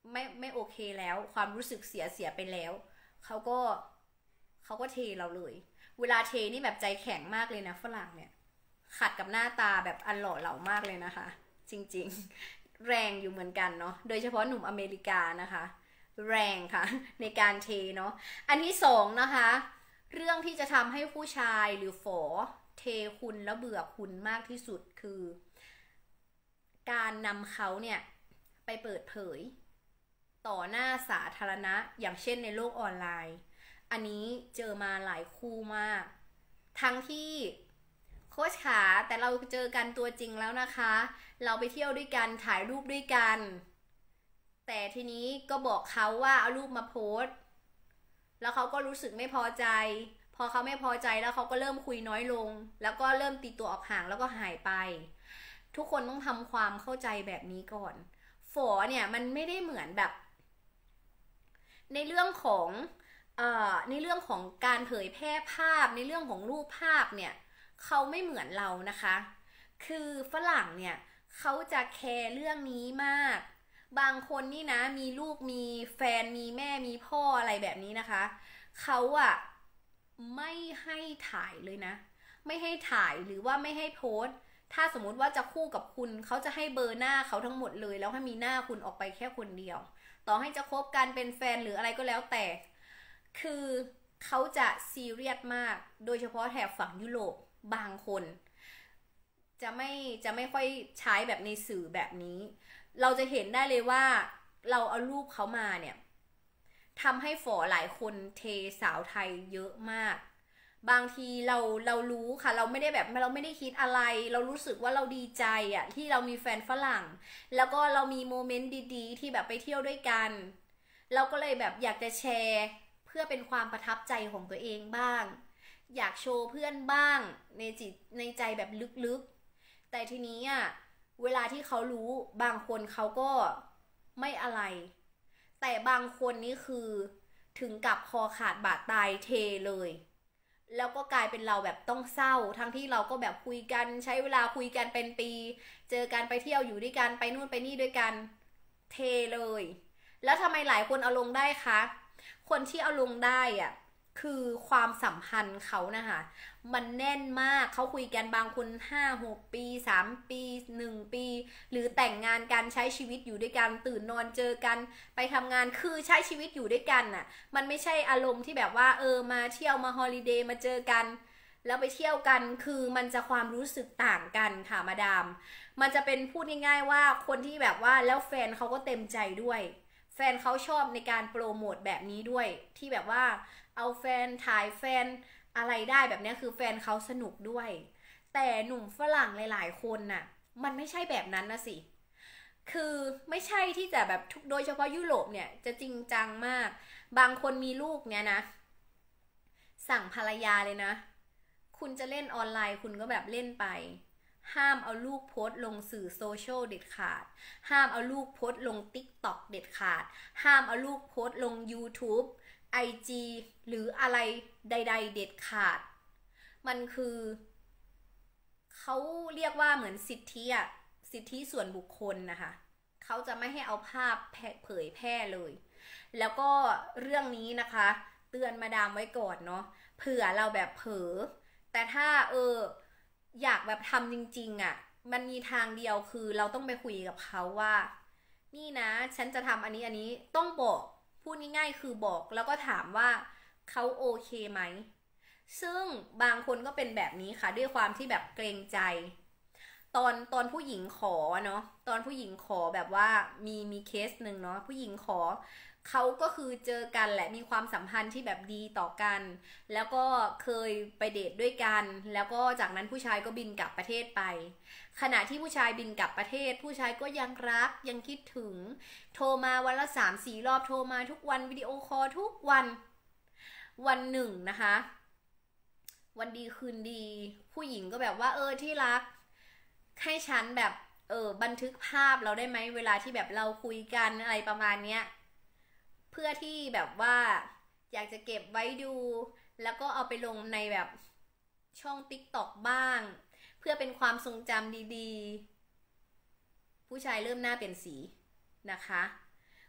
ไม่ไม่โอเคแล้วความรู้สึกเสียเสียไปแล้วเขาก็เขาก็เทเราเลยเวลาเทนี่แบบใจแข็งมากเลยนะฝรั่งเนี่ยขัดกับหน้าตาแบบอันหล่อเหลามากเลยนะคะจริงๆแรงอยู่เหมือนกันเนาะโดยเฉพาะหนุ่มอเมริกานะคะแรงค่ะในการเทเนาะอันที่สองนะคะเรื่องที่จะทำให้ผู้ชายหรือฝอเทคุณแล้วเบื่อคุณมากที่สุดคือการนำเขาเนี่ยไปเปิดเผยต่อหน้าสาธารณะอย่างเช่นในโลกออนไลน์อันนี้เจอมาหลายคู่มากทั้งที่โค้ชขาแต่เราเจอกันตัวจริงแล้วนะคะเราไปเที่ยวด้วยกันถ่ายรูปด้วยกันแต่ทีนี้ก็บอกเขาว่าเอารูปมาโพสต์แล้วเขาก็รู้สึกไม่พอใจพอเขาไม่พอใจแล้วเขาก็เริ่มคุยน้อยลงแล้วก็เริ่มตีตัวออกห่างแล้วก็หายไปทุกคนต้องทำความเข้าใจแบบนี้ก่อนฝอเนี่ยมันไม่ได้เหมือนแบบในเรื่องของเอ่อในเรื่องของการเผยแพร่ภาพในเรื่องของรูปภาพเนี่ยเขาไม่เหมือนเรานะคะคือฝรั่งเนี่ยเขาจะแคร์เรื่องนี้มากบางคนนี่นะมีลูกมีแฟนมีแม่มีพ่ออะไรแบบนี้นะคะเขาอะไม่ให้ถ่ายเลยนะไม่ให้ถ่ายหรือว่าไม่ให้โพสต์ถ้าสมมุติว่าจะคู่กับคุณเขาจะให้เบอร์หน้าเขาทั้งหมดเลยแล้วให้มีหน้าคุณออกไปแค่คนเดียวต่อให้จะคบกันเป็นแฟนหรืออะไรก็แล้วแต่คือเขาจะซีเรียสมากโดยเฉพาะแถบฝั่งยุโรปบางคนจะไม่จะไม่ค่อยใช้แบบในสื่อแบบนี้เราจะเห็นได้เลยว่าเราเอารูปเขามาเนี่ยทำให้ฝอหลายคนเทสาวไทยเยอะมากบางทีเราเรารู้ค่ะเราไม่ได้แบบเราไม่ได้คิดอะไรเรารู้สึกว่าเราดีใจอะที่เรามีแฟนฝรั่งแล้วก็เรามีโมเมนต์ดีๆที่แบบไปเที่ยวด้วยกันเราก็เลยแบบอยากจะแชร์เพื่อเป็นความประทับใจของตัวเองบ้างอยากโชว์เพื่อนบ้างในจิตในใจแบบลึกๆแต่ทีนี้อะเวลาที่เขารู้บางคนเขาก็ไม่อะไรแต่บางคนนี่คือถึงกับคอขาดบาดตายเทเลยแล้วก็กลายเป็นเราแบบต้องเศร้าทั้งที่เราก็แบบคุยกันใช้เวลาคุยกันเป็นปีเจอกันไปเที่ยวอยู่ด้วยกันไปนู่นไปนี่ด้วยกันเทเลยแล้วทำไมหลายคนเอาลงได้คะคนที่เอาลงได้อะคือความสัมพันธ์เขานะคะมันแน่นมากเขาคุยกันบางคนห้าหกปีสามปีหนึ่งปีหรือแต่งงานกันใช้ชีวิตอยู่ด้วยกันตื่นนอนเจอกันไปทำงานคือใช้ชีวิตอยู่ด้วยกันน่ะมันไม่ใช่อารมณ์ที่แบบว่าเออมาเที่ยวมาฮอลิเดย์มาเจอกันแล้วไปเที่ยวกันคือมันจะความรู้สึกต่างกันค่ะมาดามมันจะเป็นพูดง่ายๆว่าคนที่แบบว่าแล้วแฟนเขาก็เต็มใจด้วยแฟนเขาชอบในการโปรโมทแบบนี้ด้วยที่แบบว่าเอาแฟนถ่ายแฟนอะไรได้แบบนี้คือแฟนเขาสนุกด้วยแต่หนุ่มฝรั่งหลายๆคนน่ะมันไม่ใช่แบบนั้นนะสิคือไม่ใช่ที่จะแบบโดยเฉพาะยุโรปเนี่ยจะจริงจังมากบางคนมีลูกเนี่ยนะสั่งภรรยาเลยนะคุณจะเล่นออนไลน์คุณก็แบบเล่นไปห้ามเอาลูกโพสต์ลงสื่อโซเชียลเด็ดขาดห้ามเอาลูกโพสต์ลง ติ๊กต็อก เด็ดขาดห้ามเอาลูกโพสต์ลง YouTubeไอ จี หรืออะไรใดๆเด็ดขาดมันคือเขาเรียกว่าเหมือนสิทธิอะสิทธิส่วนบุคคลนะคะเขาจะไม่ให้เอาภาพเผยแพร่เลยแล้วก็เรื่องนี้นะคะเตือนมาดามไว้ก่อนเนาะเผื่อเราแบบเผลอแต่ถ้าเอออยากแบบทำจริงๆอะมันมีทางเดียวคือเราต้องไปคุยกับเขาว่านี่นะฉันจะทำอันนี้อันนี้ต้องบอกพูดง่ายๆคือบอกแล้วก็ถามว่าเขาโอเคไหมซึ่งบางคนก็เป็นแบบนี้ค่ะด้วยความที่แบบเกรงใจตอนตอนผู้หญิงขอเนาะตอนผู้หญิงขอแบบว่ามีมีเคสหนึ่งเนาะผู้หญิงขอเขาก็คือเจอกันแหละมีความสัมพันธ์ที่แบบดีต่อกันแล้วก็เคยไปเดทด้วยกันแล้วก็จากนั้นผู้ชายก็บินกลับประเทศไปขณะที่ผู้ชายบินกลับประเทศผู้ชายก็ยังรักยังคิดถึงโทรมาวันละสามสี่รอบโทรมาทุกวันวิดีโอคอลทุกวันวันหนึ่งนะคะวันดีคืนดีผู้หญิงก็แบบว่าเออที่รักให้ฉันแบบเออบันทึกภาพเราได้ไหมเวลาที่แบบเราคุยกันอะไรประมาณเนี้ยเพื่อที่แบบว่าอยากจะเก็บไว้ดูแล้วก็เอาไปลงในแบบช่อง ติ๊กต็อก บ้างเพื่อเป็นความทรงจำดีๆผู้ชายเริ่มหน้าเปลี่ยนสีนะคะ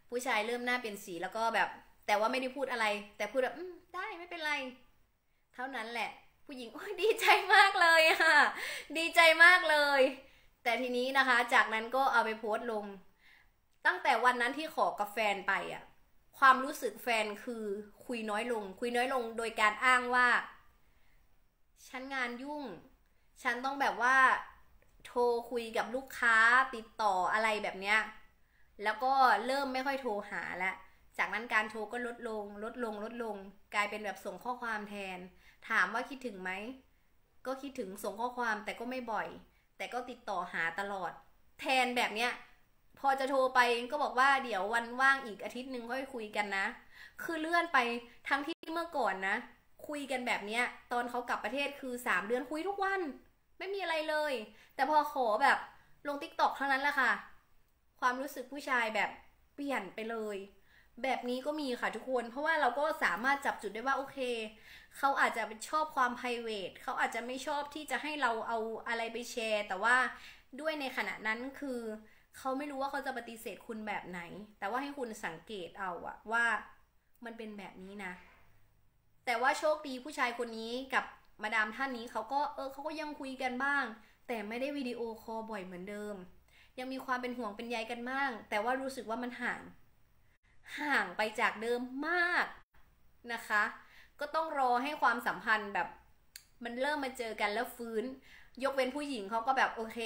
ผู้ชายเริ่มหน้าเป็นสีแล้วก็แบบแต่ว่าไม่ได้พูดอะไรแต่พูดแบบได้ไม่เป็นไรเท่านั้นแหละผู้หญิงโอ้ยดีใจมากเลยค่ะดีใจมากเลยแต่ทีนี้นะคะจากนั้นก็เอาไปโพสต์ลงตั้งแต่วันนั้นที่ขอกับแฟนไปอะความรู้สึกแฟนคือคุยน้อยลงคุยน้อยลงโดยการอ้างว่าฉันงานยุ่งฉันต้องแบบว่าโทรคุยกับลูกค้าติดต่ออะไรแบบเนี้ยแล้วก็เริ่มไม่ค่อยโทรหาแล้วจากนั้นการโทรก็ลดลงลดลงลดลงกลายเป็นแบบส่งข้อความแทนถามว่าคิดถึงไหมก็คิดถึงส่งข้อความแต่ก็ไม่บ่อยแต่ก็ติดต่อหาตลอดแทนแบบเนี้ยพอจะโทรไปก็บอกว่าเดี๋ยววันว่างอีกอาทิตย์หนึ่งค่อยคุยกันนะคือเลื่อนไปทั้งที่เมื่อก่อนนะคุยกันแบบเนี้ยตอนเขากลับประเทศคือสามเดือนคุยทุกวันไม่มีอะไรเลยแต่พอขอแบบลงติ๊กต็อกเท่านั้นแหละค่ะความรู้สึกผู้ชายแบบเปลี่ยนไปเลยแบบนี้ก็มีค่ะทุกคนเพราะว่าเราก็สามารถจับจุดได้ว่าโอเคเขาอาจจะชอบความ private เขาอาจจะไม่ชอบที่จะให้เราเอาอะไรไปแชร์แต่ว่าด้วยในขณะนั้นคือเขาไม่รู้ว่าเขาจะปฏิเสธคุณแบบไหนแต่ว่าให้คุณสังเกตเอาอะว่ามันเป็นแบบนี้นะแต่ว่าโชคดีผู้ชายคนนี้กับมาดามท่านนี้เขาก็เออเขาก็ยังคุยกันบ้างแต่ไม่ได้วิดีโอคอลบ่อยเหมือนเดิมยังมีความเป็นห่วงเป็นใยกันบ้างแต่ว่ารู้สึกว่ามันห่างห่างไปจากเดิมมากนะคะก็ต้องรอให้ความสัมพันธ์แบบมันเริ่มมาเจอกันแล้วฟื้นยกเว้นผู้หญิงเขาก็แบบโอเค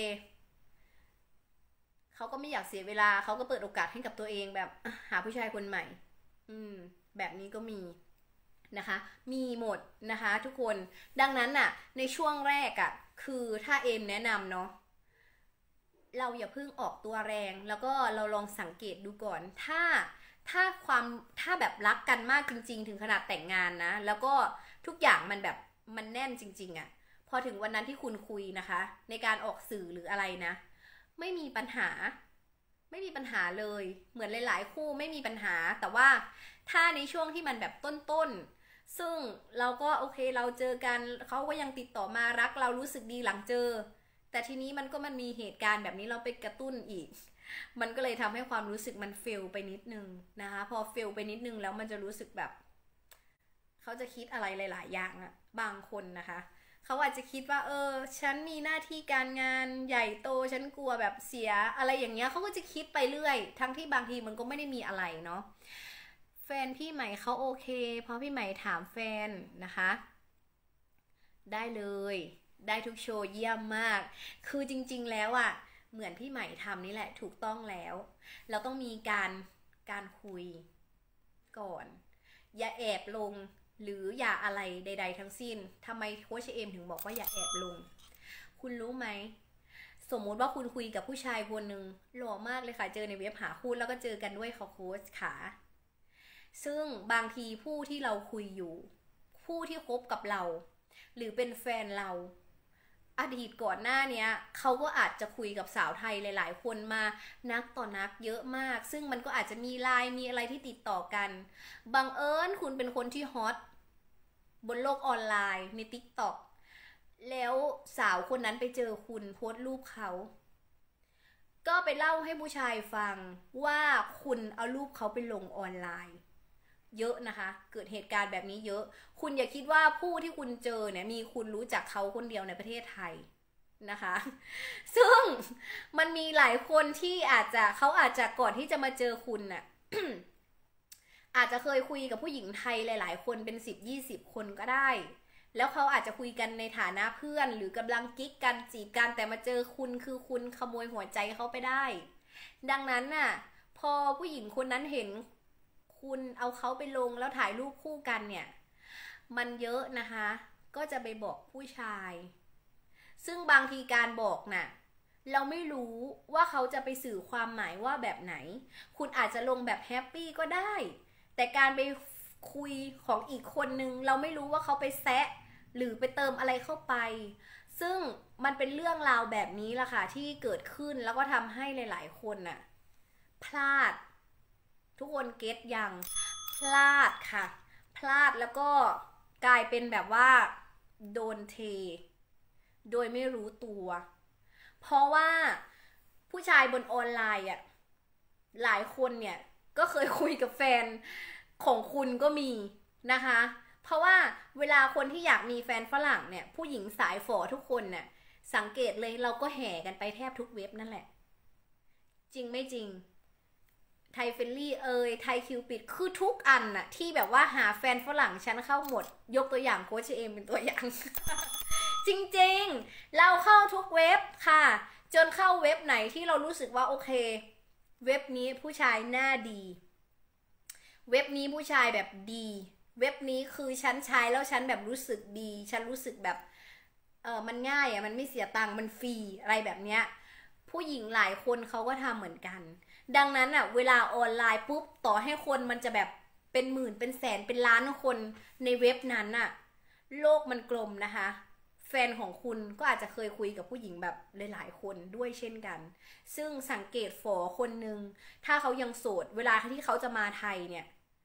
เขาก็ไม่อยากเสียเวลาเขาก็เปิดโอกาสให้กับตัวเองแบบหาผู้ชายคนใหม่อืมแบบนี้ก็มีนะคะมีหมดนะคะทุกคนดังนั้นน่ะในช่วงแรกอ่ะคือถ้าเอมแนะนำเนาะเราอย่าเพิ่งออกตัวแรงแล้วก็เราลองสังเกตดูก่อนถ้าถ้าความถ้าแบบรักกันมากจริงๆถึงขนาดแต่งงานนะแล้วก็ทุกอย่างมันแบบมันแน่นจริงๆอะ่ะพอถึงวันนั้นที่คุณคุยนะคะในการออกสื่อหรืออะไรนะไม่มีปัญหาไม่มีปัญหาเลยเหมือนหลายๆคู่ไม่มีปัญหาแต่ว่าถ้าในช่วงที่มันแบบต้นๆซึ่งเราก็โอเคเราเจอกันเขาก็ยังติดต่อมารักเรารู้สึกดีหลังเจอแต่ทีนี้มันก็มันมีเหตุการณ์แบบนี้เราไปกระตุ้นอีกมันก็เลยทำให้ความรู้สึกมันเฟลไปนิดนึงนะคะพอเฟลไปนิดนึงแล้วมันจะรู้สึกแบบเขาจะคิดอะไรหลายๆอย่างอะบางคนนะคะเขาอาจจะคิดว่าเออฉันมีหน้าที่การงานใหญ่โตฉันกลัวแบบเสียอะไรอย่างเงี้ยเขาก็จะคิดไปเรื่อยทั้งที่บางทีมันก็ไม่ได้มีอะไรเนาะแฟนพี่ใหม่เขาโอเคเพราะพี่ใหม่ถามแฟนนะคะได้เลยได้ทุกโชว์เยี่ยมมากคือจริงๆแล้วอะเหมือนพี่ใหม่ทำนี่แหละถูกต้องแล้วเราต้องมีการการคุยก่อนอย่าแอบลงหรืออย่าอะไรใดๆทั้งสิ้นทำไมโค้ชเอมถึงบอกว่าอย่าแอบลงคุณรู้ไหมสมมุติว่าคุณคุยกับผู้ชายคนหนึ่งหล่อมากเลยค่ะเจอในเว็บหาคู่แล้วก็เจอกันด้วยค่ะโค้ชค่ะซึ่งบางทีผู้ที่เราคุยอยู่ผู้ที่คบกับเราหรือเป็นแฟนเราอดีตก่อนหน้านี้เขาก็อาจจะคุยกับสาวไทยหลายๆคนมานักต่อนักเยอะมากซึ่งมันก็อาจจะมีไลน์มีอะไรที่ติดต่อกันบังเอิญคุณเป็นคนที่ฮอตบนโลกออนไลน์ใน ติ๊กต็อก แล้วสาวคนนั้นไปเจอคุณโพสต์รูปเขาก็ไปเล่าให้ผู้ชายฟังว่าคุณเอารูปเขาไปลงออนไลน์เยอะนะคะเกิดเหตุการณ์แบบนี้เยอะคุณอย่าคิดว่าผู้ที่คุณเจอเนี่ยมีคุณรู้จักเขาคนเดียวในประเทศไทยนะคะซึ่งมันมีหลายคนที่อาจจะเขาอาจจะก่อนที่จะมาเจอคุณน่ะ อาจจะเคยคุยกับผู้หญิงไทยหลายๆคนเป็นสิบยี่สิบคนก็ได้แล้วเขาอาจจะคุยกันในฐานะเพื่อนหรือกำลังกิ๊กกันจีบกันแต่มาเจอคุณคือคุณขโมยหัวใจเขาไปได้ดังนั้นน่ะพอผู้หญิงคนนั้นเห็นคุณเอาเขาไปลงแล้วถ่ายรูปคู่กันเนี่ยมันเยอะนะคะก็จะไปบอกผู้ชายซึ่งบางทีการบอกน่ะเราไม่รู้ว่าเขาจะไปสื่อความหมายว่าแบบไหนคุณอาจจะลงแบบแฮปปี้ก็ได้แต่การไปคุยของอีกคนนึงเราไม่รู้ว่าเขาไปแซะหรือไปเติมอะไรเข้าไปซึ่งมันเป็นเรื่องราวแบบนี้ล่ะค่ะที่เกิดขึ้นแล้วก็ทำให้หลายๆคนน่ะพลาดทุกคนเก็ตยังพลาดค่ะพลาดแล้วก็กลายเป็นแบบว่าโดนเทโดยไม่รู้ตัวเพราะว่าผู้ชายบนออนไลน์อ่ะหลายคนเนี่ยก็เคยคุยกับแฟนของคุณก็มีนะคะเพราะว่าเวลาคนที่อยากมีแฟนฝรั่งเนี่ยผู้หญิงสายฝอทุกคนเนี่ยสังเกตเลยเราก็แห่กันไปแทบทุกเว็บนั่นแหละจริงไม่จริงไทยเฟลลี่เอยไทยคิวปิดคือทุกอันน่ะที่แบบว่าหาแฟนฝรั่งฉันเข้าหมดยกตัวอย่างโค้ชเอมเป็นตัวอย่าง จริงๆเราเข้าทุกเว็บค่ะจนเข้าเว็บไหนที่เรารู้สึกว่าโอเคเว็บนี้ผู้ชายหน้าดีเว็บนี้ผู้ชายแบบดีเว็บนี้คือฉันใช้แล้วฉันแบบรู้สึกดีฉันรู้สึกแบบเออมันง่ายอ่ะมันไม่เสียตังค์มันฟรีอะไรแบบเนี้ยผู้หญิงหลายคนเขาก็ทำเหมือนกันดังนั้นอ่ะเวลาออนไลน์ปุ๊บต่อให้คนมันจะแบบเป็นหมื่นเป็นแสนเป็นล้านคนในเว็บนั้นอ่ะโลกมันกลมนะคะแฟนของคุณก็อาจจะเคยคุยกับผู้หญิงแบบหลายๆคนด้วยเช่นกันซึ่งสังเกตฝอคนหนึ่งถ้าเขายังโสดเวลาที่เขาจะมาไทยเนี่ย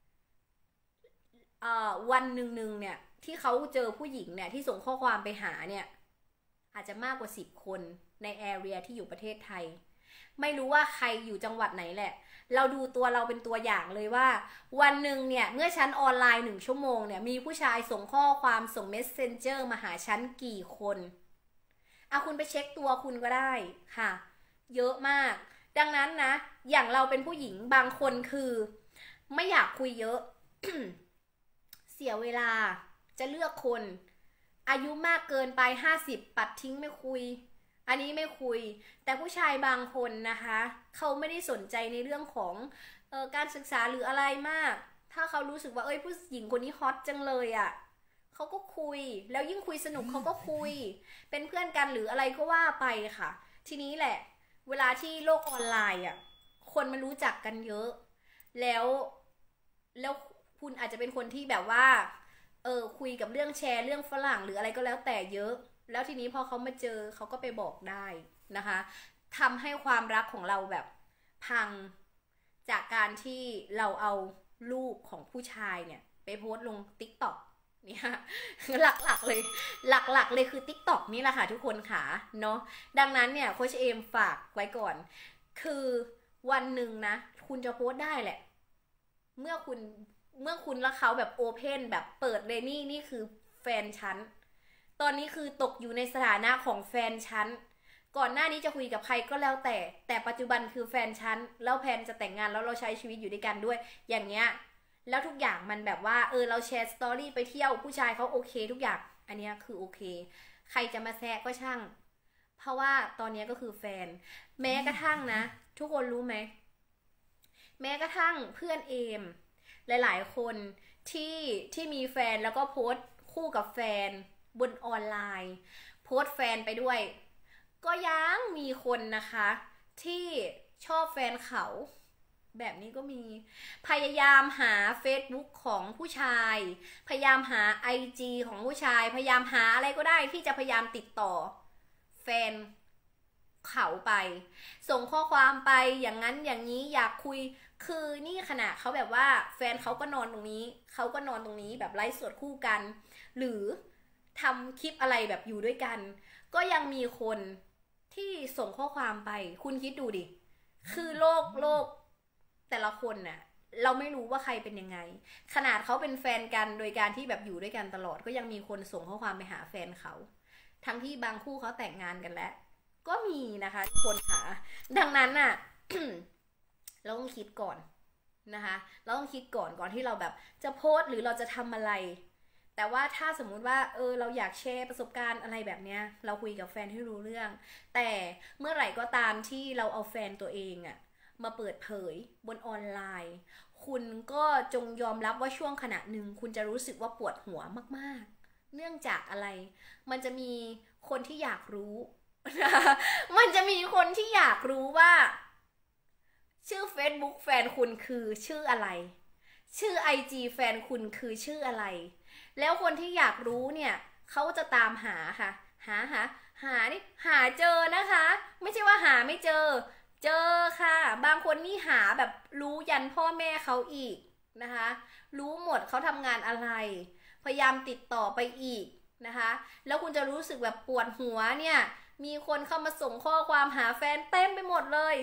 วันหนึ่งหนึ่งเนี่ยที่เขาเจอผู้หญิงเนี่ยที่ส่งข้อความไปหาเนี่ยอาจจะมากกว่าสิบคนในแอเรียที่อยู่ประเทศไทยไม่รู้ว่าใครอยู่จังหวัดไหนแหละเราดูตัวเราเป็นตัวอย่างเลยว่าวันหนึ่งเนี่ยเมื่อฉันออนไลน์หนึ่งชั่วโมงเนี่ยมีผู้ชายส่งข้อความส่ง Messenger มาหาฉันกี่คนเอาคุณไปเช็คตัวคุณก็ได้ค่ะเยอะมากดังนั้นนะอย่างเราเป็นผู้หญิงบางคนคือไม่อยากคุยเยอะ เสียเวลาจะเลือกคนอายุมากเกินไปห้าสิบปัดทิ้งไม่คุยอันนี้ไม่คุยแต่ผู้ชายบางคนนะคะเขาไม่ได้สนใจในเรื่องของเออการศึกษาหรืออะไรมากถ้าเขารู้สึกว่าเอ้ยผู้หญิงคนนี้ฮอตจังเลยอะ่ะเขาก็คุยแล้วยิ่งคุยสนุกเขาก็คุยเป็นเพื่อนกันหรืออะไรก็ว่าไปค่ะทีนี้แหละเวลาที่โลกออนไลน์อ่ะคนมันรู้จักกันเยอะแล้วแล้วคุณอาจจะเป็นคนที่แบบว่าเออคุยกับเรื่องแชร์เรื่องฝรั่งหรืออะไรก็แล้วแต่เยอะแล้วทีนี้พอเขามาเจอเขาก็ไปบอกได้นะคะทำให้ความรักของเราแบบพังจากการที่เราเอารูปของผู้ชายเนี่ยไปโพสต์ลง ติ๊กต็อก เนี่ยหลักๆเลยหลักๆเลยคือ ติ๊กต็อก นี่แหละค่ะทุกคนค่ะเนาะดังนั้นเนี่ยโค้ชเอมฝากไว้ก่อนคือวันหนึ่งนะคุณจะโพสต์ได้แหละเมื่อคุณเมื่อคุณและเขาแบบโอเพนแบบเปิดเลยนี่นี่คือแฟนฉันตอนนี้คือตกอยู่ในสถานะของแฟนฉันก่อนหน้านี้จะคุยกับใครก็แล้วแต่แต่ปัจจุบันคือแฟนฉันแล้วแพนจะแต่งงานแล้วเราใช้ชีวิตอยู่ด้วยกันด้วยอย่างเงี้ยแล้วทุกอย่างมันแบบว่าเออเราแชร์สตอรี่ไปเที่ยวผู้ชายเขาโอเคทุกอย่างอันนี้คือโอเคใครจะมาแซะก็ช่างเพราะว่าตอนนี้ก็คือแฟนแม้กระทั่งนะทุกคนรู้ไหมแม้กระทั่งเพื่อนเอมหลายๆคนที่ที่มีแฟนแล้วก็โพสต์คู่กับแฟนบนออนไลน์โพสต์แฟนไปด้วยก็ยังมีคนนะคะที่ชอบแฟนเขาแบบนี้ก็มีพยายามหา Facebook ของผู้ชายพยายามหา ไอ จี ของผู้ชายพยายามหาอะไรก็ได้ที่จะพยายามติดต่อแฟนเขาไปส่งข้อความไปอย่างนั้นอย่างนี้อยากคุยคือนี่ขณะเขาแบบว่าแฟนเขาก็นอนตรงนี้เขาก็นอนตรงนี้แบบไลฟ์สดคู่กันหรือทำคลิปอะไรแบบอยู่ด้วยกันก็ยังมีคนที่ส่งข้อความไปคุณคิดดูดิคือโลกโลกแต่ละคนน่ะเราไม่รู้ว่าใครเป็นยังไงขนาดเขาเป็นแฟนกันโดยการที่แบบอยู่ด้วยกันตลอดก็ยังมีคนส่งข้อความไปหาแฟนเขาทั้งที่บางคู่เขาแต่งงานกันแล้วก็มีนะคะคนหาดังนั้นน่ะ เราต้องคิดก่อนนะคะเราต้องคิดก่อนก่อนที่เราแบบจะโพสต์หรือเราจะทำอะไรแต่ว่าถ้าสมมุติว่าเออเราอยากแชร์ประสบการณ์อะไรแบบเนี้ยเราคุยกับแฟนให้รู้เรื่องแต่เมื่อไหร่ก็ตามที่เราเอาแฟนตัวเองอะมาเปิดเผยบนออนไลน์คุณก็จงยอมรับว่าช่วงขณะหนึ่งคุณจะรู้สึกว่าปวดหัวมากๆเนื่องจากอะไรมันจะมีคนที่อยากรู้ มันจะมีคนที่อยากรู้ว่าชื่อ Facebook แฟนคุณคือชื่ออะไรชื่อ ไอ จี แฟนคุณคือชื่ออะไรแล้วคนที่อยากรู้เนี่ยเขาจะตามหาค่ะหาหาหานี่หาเจอนะคะไม่ใช่ว่าหาไม่เจอเจอค่ะบางคนนี่หาแบบรู้ยันพ่อแม่เขาอีกนะคะรู้หมดเขาทำงานอะไรพยายามติดต่อไปอีกนะคะแล้วคุณจะรู้สึกแบบปวดหัวเนี่ยมีคนเข้ามาส่งข้อความหาแฟนเต็มไปหมดเลย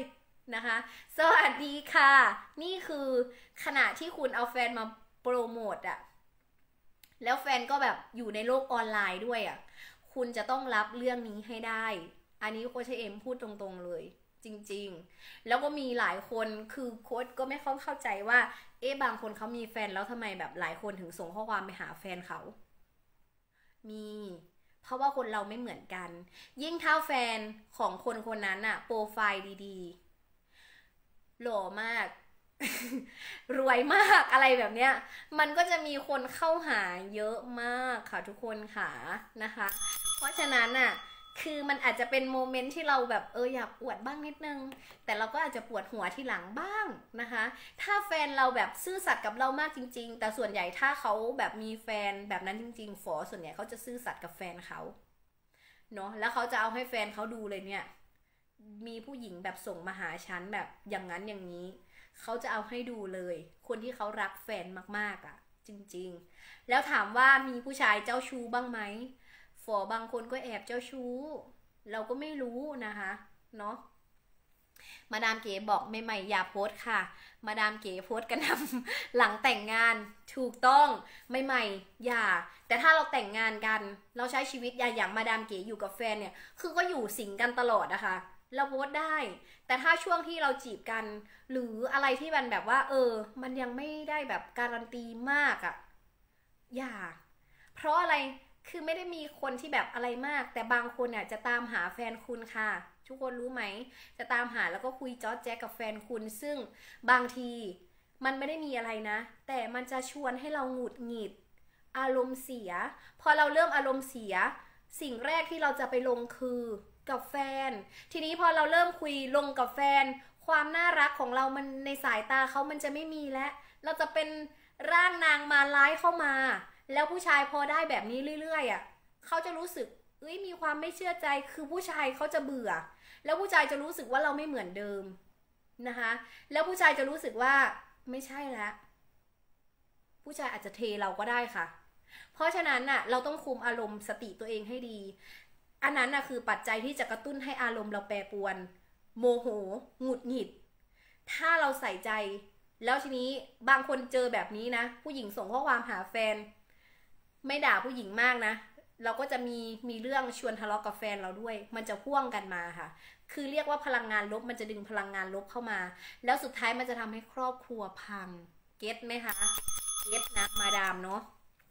นะคะ สวัสดีค่ะ นี่คือขณะที่คุณเอาแฟนมาโปรโมทอะแล้วแฟนก็แบบอยู่ในโลกออนไลน์ด้วยอะคุณจะต้องรับเรื่องนี้ให้ได้ อันนี้โค้ชเอ็มพูดตรงๆเลยจริงๆแล้วก็มีหลายคนคือโค้ชก็ไม่เข้าเข้าใจว่าเอ๊ะบางคนเขามีแฟนแล้วทำไมแบบหลายคนถึงส่งข้อความไปหาแฟนเขามีเพราะว่าคนเราไม่เหมือนกันยิ่งถ้าแฟนของคนคนนั้นอะโปรไฟล์ดีๆหล่อมาก รวยมากอะไรแบบเนี้ยมันก็จะมีคนเข้าหาเยอะมากค่ะทุกคนค่ะนะคะเพราะฉะนั้นอ่ะคือมันอาจจะเป็นโมเมนต์ที่เราแบบเอออยากอวดบ้างนิดนึงแต่เราก็อาจจะปวดหัวทีหลังบ้างนะคะถ้าแฟนเราแบบซื่อสัตย์กับเรามากจริงๆแต่ส่วนใหญ่ถ้าเขาแบบมีแฟนแบบนั้นจริงๆฝอส่วนใหญ่เขาจะซื่อสัตย์กับแฟนเขาเนาะแล้วเขาจะเอาให้แฟนเขาดูเลยเนี่ยมีผู้หญิงแบบส่งมาหาฉันแบบอย่างนั้นอย่างนี้เขาจะเอาให้ดูเลยคนที่เขารักแฟนมากๆอ่ะจริงๆแล้วถามว่ามีผู้ชายเจ้าชู้บ้างไหมฝอบางคนก็แอบเจ้าชู้เราก็ไม่รู้นะคะเนาะมาดามเก๋บอกใหม่ๆอย่าโพสค่ะมาดามเก๋โพสกันทำหลังแต่งงานถูกต้องใหม่ๆอย่าแต่ถ้าเราแต่งงานกันเราใช้ชีวิตอย่างมาดามเก๋อยู่กับแฟนเนี่ยคือก็อยู่สิงกันตลอดนะคะเราโพสได้แต่ถ้าช่วงที่เราจีบกันหรืออะไรที่มันแบบว่าเออมันยังไม่ได้แบบการันตีมากอะอย่าเพราะอะไรคือไม่ได้มีคนที่แบบอะไรมากแต่บางคนเนี่ยจะตามหาแฟนคุณค่ะทุกคนรู้ไหมจะตามหาแล้วก็คุยจ๊อดแจ๊กกับแฟนคุณซึ่งบางทีมันไม่ได้มีอะไรนะแต่มันจะชวนให้เราหงุดหงิดอารมณ์เสียพอเราเริ่มอารมณ์เสียสิ่งแรกที่เราจะไปลงคือกับแฟนทีนี้พอเราเริ่มคุยลงกับแฟนความน่ารักของเรามันในสายตาเขามันจะไม่มีแล้วเราจะเป็นร่างนางมาร้ายเข้ามาแล้วผู้ชายพอได้แบบนี้เรื่อยๆอ่ะเขาจะรู้สึกเอ้ยมีความไม่เชื่อใจคือผู้ชายเขาจะเบื่อแล้วผู้ชายจะรู้สึกว่าเราไม่เหมือนเดิมนะคะแล้วผู้ชายจะรู้สึกว่าไม่ใช่แล้วผู้ชายอาจจะเทเราก็ได้ค่ะเพราะฉะนั้นน่ะเราต้องคุมอารมณ์สติตัวเองให้ดีอันนั้นน่ะคือปัจจัยที่จะกระตุ้นให้อารมณ์เราแปรปรวนโมโหหงุดหงิดถ้าเราใส่ใจแล้วทีนี้บางคนเจอแบบนี้นะผู้หญิงส่งข้อความหาแฟนไม่ด่าผู้หญิงมากนะเราก็จะมีมีเรื่องชวนทะเลาะกับแฟนเราด้วยมันจะพ่วงกันมาค่ะคือเรียกว่าพลังงานลบมันจะดึงพลังงานลบเข้ามาแล้วสุดท้ายมันจะทำให้ครอบครัวพังเก็ตไหมคะเก็ตนะมาดามเนาะ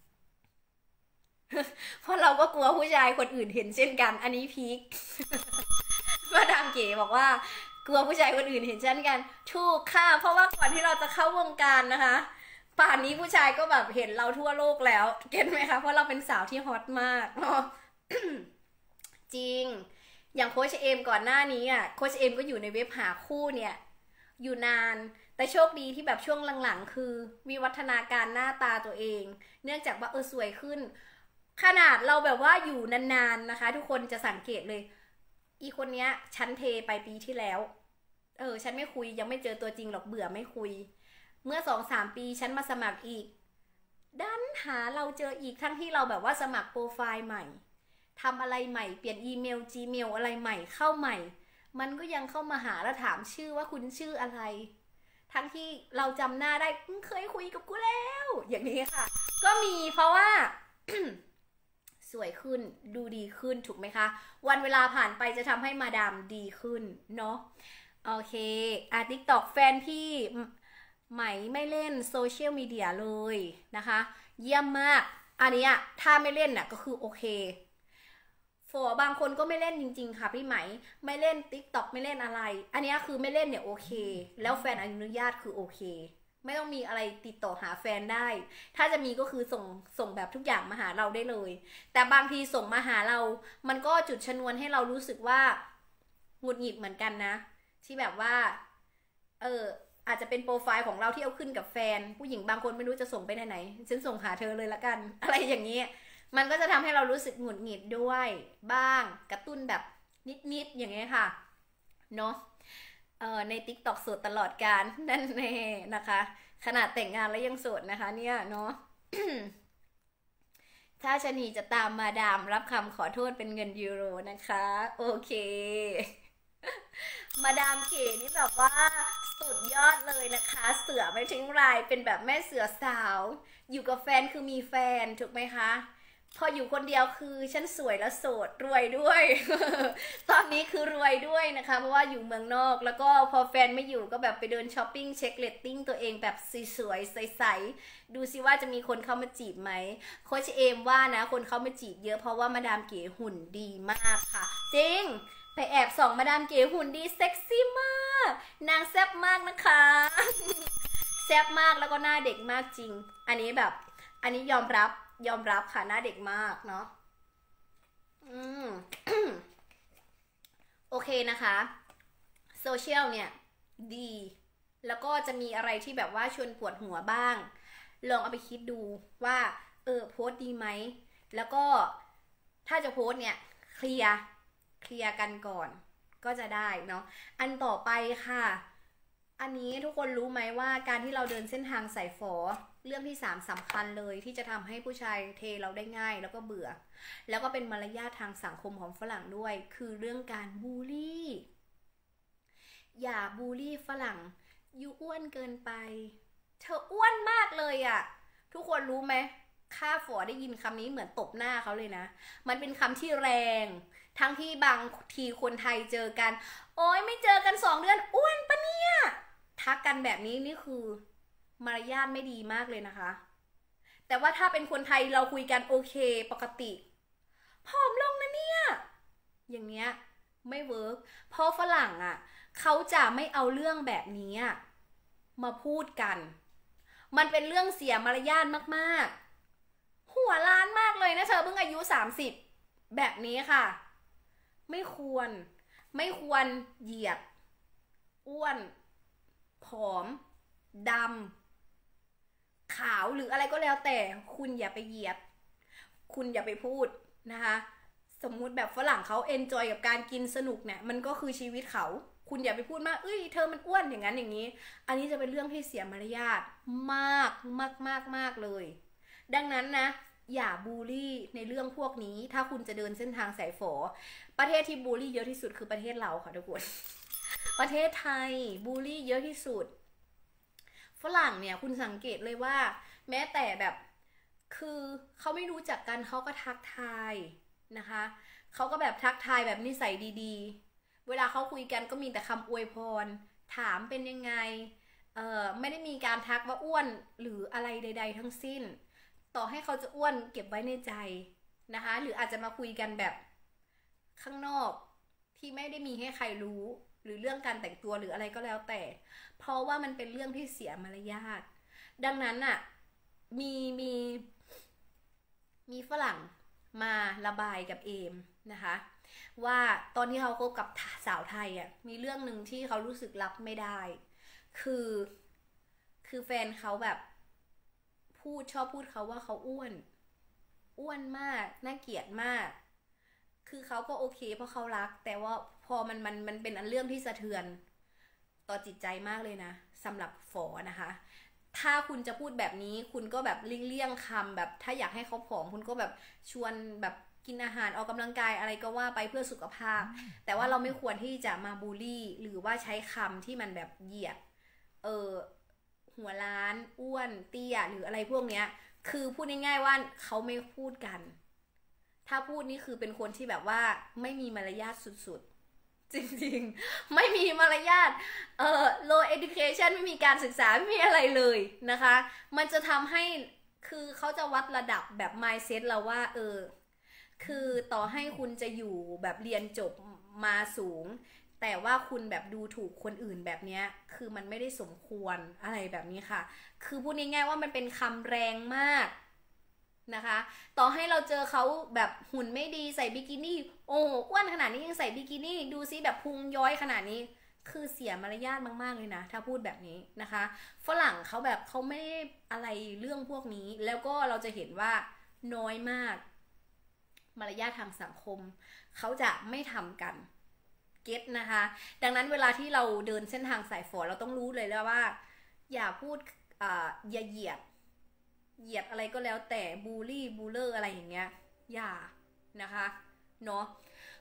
เพราะเราก็กลัวผู้ชายคนอื่นเห็นเช่นกันอันนี้พีคมาดามเก๋บอกว่ากลัวผู้ชายคนอื่นเห็นเช่นกันถูกค่ะเพราะว่าก่อนที่เราจะเข้าวงการนะคะป่านนี้ผู้ชายก็แบบเห็นเราทั่วโลกแล้วเก็ตไหมคะเพราะเราเป็นสาวที่ฮอตมากเนาะจริงอย่างโค้ชเอมก่อนหน้านี้อ่ะโค้ชเอมก็อยู่ในเว็บหาคู่เนี่ยอยู่นานแต่โชคดีที่แบบช่วงหลังๆคือวิวัฒนาการหน้าตาตัวเองเนื่องจากว่าเออสวยขึ้นขนาดเราแบบว่าอยู่นานๆนะคะทุกคนจะสังเกตเลยอีคนเนี้ยฉันเทไปปีที่แล้วเออฉันไม่คุยยังไม่เจอตัวจริงหรอกเบื่อไม่คุยเมื่อสองสามปีฉันมาสมัครอีกดันหาเราเจออีกทั้งที่เราแบบว่าสมัครโปรไฟล์ใหม่ทำอะไรใหม่เปลี่ยนอีเมล จีเมล อะไรใหม่เข้าใหม่มันก็ยังเข้ามาหาแล้วถามชื่อว่าคุณชื่ออะไรทั้งที่เราจำหน้าได้เคยคุยกับกูแล้วอย่างนี้ค่ะก็มีเพราะว่า สวยขึ้นดูดีขึ้นถูกไหมคะวันเวลาผ่านไปจะทำให้มาดามดีขึ้นเนาะโอเคอ่ะ TikTok แฟนพี่ไหมไม่เล่นโซเชียลมีเดียเลยนะคะเยี่ยมมากอันนี้อะถ้าไม่เล่นน่ะก็คือโอเคฝอบางคนก็ไม่เล่นจริงๆค่ะพี่ไหมไม่เล่น TikTok ไม่เล่นอะไรอันนี้คือไม่เล่นเนี่ยโอเคแล้วแฟนอนุญาตคือโอเคไม่ต้องมีอะไรติดต่อหาแฟนได้ ถ้าจะมีก็คือส่งส่งแบบทุกอย่างมาหาเราได้เลย แต่บางทีส่งมาหาเรา มันก็จุดชนวนให้เรารู้สึกว่าหงุดหงิดเหมือนกันนะ ที่แบบว่า เอออาจจะเป็นโปรไฟล์ของเราที่เอาขึ้นกับแฟน ผู้หญิงบางคนไม่รู้จะส่งไปไหนไหนฉันส่งหาเธอเลยละกัน อะไรอย่างนี้ มันก็จะทำให้เรารู้สึกหงุดหงิดด้วยบ้าง กระตุ้นแบบนิดๆอย่างเงี้ยค่ะ เนาะเออใน TikTok โสดตลอดกาลนั่นแน่นะคะขนาดแต่งงานแล้วยังโสดนะคะเนี่ยเนาะ ถ้าชนีจะตามมาดามรับคำขอโทษเป็นเงินยูโรนะคะโอเคมาดามเก๋นี่แบบว่าสุดยอดเลยนะคะเสือไม่ทิ้งรายเป็นแบบแม่เสือสาวอยู่กับแฟนคือมีแฟนถูกไหมคะพออยู่คนเดียวคือฉันสวยและโสดรวยด้วยตอนนี้คือรวยด้วยนะคะเพราะว่าอยู่เมืองนอกแล้วก็พอแฟนไม่อยู่ก็แบบไปเดินช้อปปิ้งเช็คเรตติ้งตัวเองแบบสวยๆใสๆดูซิว่าจะมีคนเข้ามาจีบไหมโค้ชเอมว่านะคนเข้ามาจีบเยอะเพราะว่ามาดามเก๋หุ่นดีมากค่ะจริงไปแอบส่องมาดามเก๋หุ่นดีเซ็กซี่มากนางแซ่บมากนะคะแซ่บมากแล้วก็หน้าเด็กมากจริงอันนี้แบบอันนี้ยอมรับยอมรับค่ะหน้าเด็กมากเนาะอืม โอเคนะคะโซเชียลเนี่ยดีแล้วก็จะมีอะไรที่แบบว่าชวนปวดหัวบ้างลองเอาไปคิดดูว่าเออโพสต์ดีไหมแล้วก็ถ้าจะโพสต์เนี่ยเคลียร์เคลียร์กันก่อนก็จะได้เนาะอันต่อไปค่ะอันนี้ทุกคนรู้ไหมว่าการที่เราเดินเส้นทางสายฝอเรื่องที่สามสำคัญเลยที่จะทำให้ผู้ชายเทเราได้ง่ายแล้วก็เบื่อแล้วก็เป็นมารยาททางสังคมของฝรั่งด้วยคือเรื่องการบูลลี่อย่าบูลลี่ฝรั่งยูอ้วนเกินไปเธออ้วนมากเลยอะทุกคนรู้ไหมข้าฝอได้ยินคำนี้เหมือนตบหน้าเขาเลยนะมันเป็นคำที่แรงทั้งที่บางทีคนไทยเจอกันโอ๊ยไม่เจอกันสองเดือนอ้วนปะเนี่ยทักกันแบบนี้นี่คือมารยาทไม่ดีมากเลยนะคะแต่ว่าถ้าเป็นคนไทยเราคุยกันโอเคปกติผอมลงนะเนี่ยอย่างเนี้ยไม่เวิร์กเพราะฝรั่งอ่ะเขาจะไม่เอาเรื่องแบบนี้มาพูดกันมันเป็นเรื่องเสียมารยาทมากๆหัวล้านมากเลยนะเธอเพิ่งอายุสามสิบแบบนี้ค่ะไม่ควรไม่ควรเหยียดอ้วนผอมดำขาวหรืออะไรก็แล้วแต่คุณอย่าไปเหยียดคุณอย่าไปพูดนะคะสมมุติแบบฝรั่งเขาเอนจอยกับการกินสนุกเนี่ยมันก็คือชีวิตเขาคุณอย่าไปพูดมากเอ้ยเธอมันอ้วนอย่างนั้นอย่างนี้อันนี้จะเป็นเรื่องที่เสียมารยาทมากมากมากมากเลยดังนั้นนะอย่าบูลลี่ในเรื่องพวกนี้ถ้าคุณจะเดินเส้นทางสายฝอประเทศที่บูลลี่เยอะที่สุดคือประเทศเราค่ะทุกคนประเทศไทยบูลลี่เยอะที่สุดฝรั่งเนี่ยคุณสังเกตเลยว่าแม้แต่แบบคือเขาไม่รู้จักกันเขาก็ทักทายนะคะเขาก็แบบทักทายแบบนิสัยดีๆเวลาเขาคุยกันก็มีแต่คำอวยพรถามเป็นยังไงเอ่อไม่ได้มีการทักว่าอ้วนหรืออะไรใดๆทั้งสิ้นต่อให้เขาจะอ้วนเก็บไว้ในใจนะคะหรืออาจจะมาคุยกันแบบข้างนอกที่ไม่ได้มีให้ใครรู้หรือเรื่องการแต่งตัวหรืออะไรก็แล้วแต่เพราะว่ามันเป็นเรื่องที่เสียมารยาทดังนั้นน่ะมีมีมีฝรั่งมาระบายกับเอมนะคะว่าตอนที่เขาคบกับสาวไทยอ่ะมีเรื่องหนึ่งที่เขารู้สึกรับไม่ได้คือคือแฟนเขาแบบพูดชอบพูดเขาว่าเขาอ้วนอ้วนมากน่าเกลียดมากคือเขาก็โอเคเพราะเขารักแต่ว่าพอมันมันมันเป็นอันเรื่องที่สะเทือนต่อจิตใจมากเลยนะสำหรับฝอนะคะถ้าคุณจะพูดแบบนี้คุณก็แบบเลี่ยงคำแบบถ้าอยากให้เขาผอมคุณก็แบบชวนแบบกินอาหารออกกำลังกายอะไรก็ว่าไปเพื่อสุขภาพแต่ว่าเราไม่ควรที่จะมาบูลลี่หรือว่าใช้คำที่มันแบบเหยียดเออหัวล้านอ้วนเตี้ยหรืออะไรพวกเนี้ยคือพูดง่ายๆว่าเขาไม่พูดกันถ้าพูดนี่คือเป็นคนที่แบบว่าไม่มีมารยาทสุดๆจริงๆไม่มีมารยาทเอ่อ low education ไม่มีการศึกษาไม่มีอะไรเลยนะคะมันจะทำให้คือเขาจะวัดระดับแบบ mindset เราว่าเออคือต่อให้คุณจะอยู่แบบเรียนจบมาสูงแต่ว่าคุณแบบดูถูกคนอื่นแบบนี้คือมันไม่ได้สมควรอะไรแบบนี้ค่ะคือพูดง่ายๆว่ามันเป็นคำแรงมากนะคะต่อให้เราเจอเขาแบบหุ่นไม่ดีใส่บิกินี่โอ้อ้วนขนาดนี้ยังใส่บิกินี่ดูซิแบบพุงย้อยขนาดนี้คือเสียมารยาทมากๆเลยนะถ้าพูดแบบนี้นะคะฝรั่งเขาแบบเขาไม่อะไรเรื่องพวกนี้แล้วก็เราจะเห็นว่าน้อยมากมารยาททางสังคมเขาจะไม่ทำกันเก็ตนะคะดังนั้นเวลาที่เราเดินเส้นทางสายฝอเราต้องรู้เลยแล้วว่าอย่าพูดอ่าอย่าเหยียดเหยียดอะไรก็แล้วแต่บูลลี่บูลเลอร์อะไรอย่างเงี้ยอย่านะคะเนาะ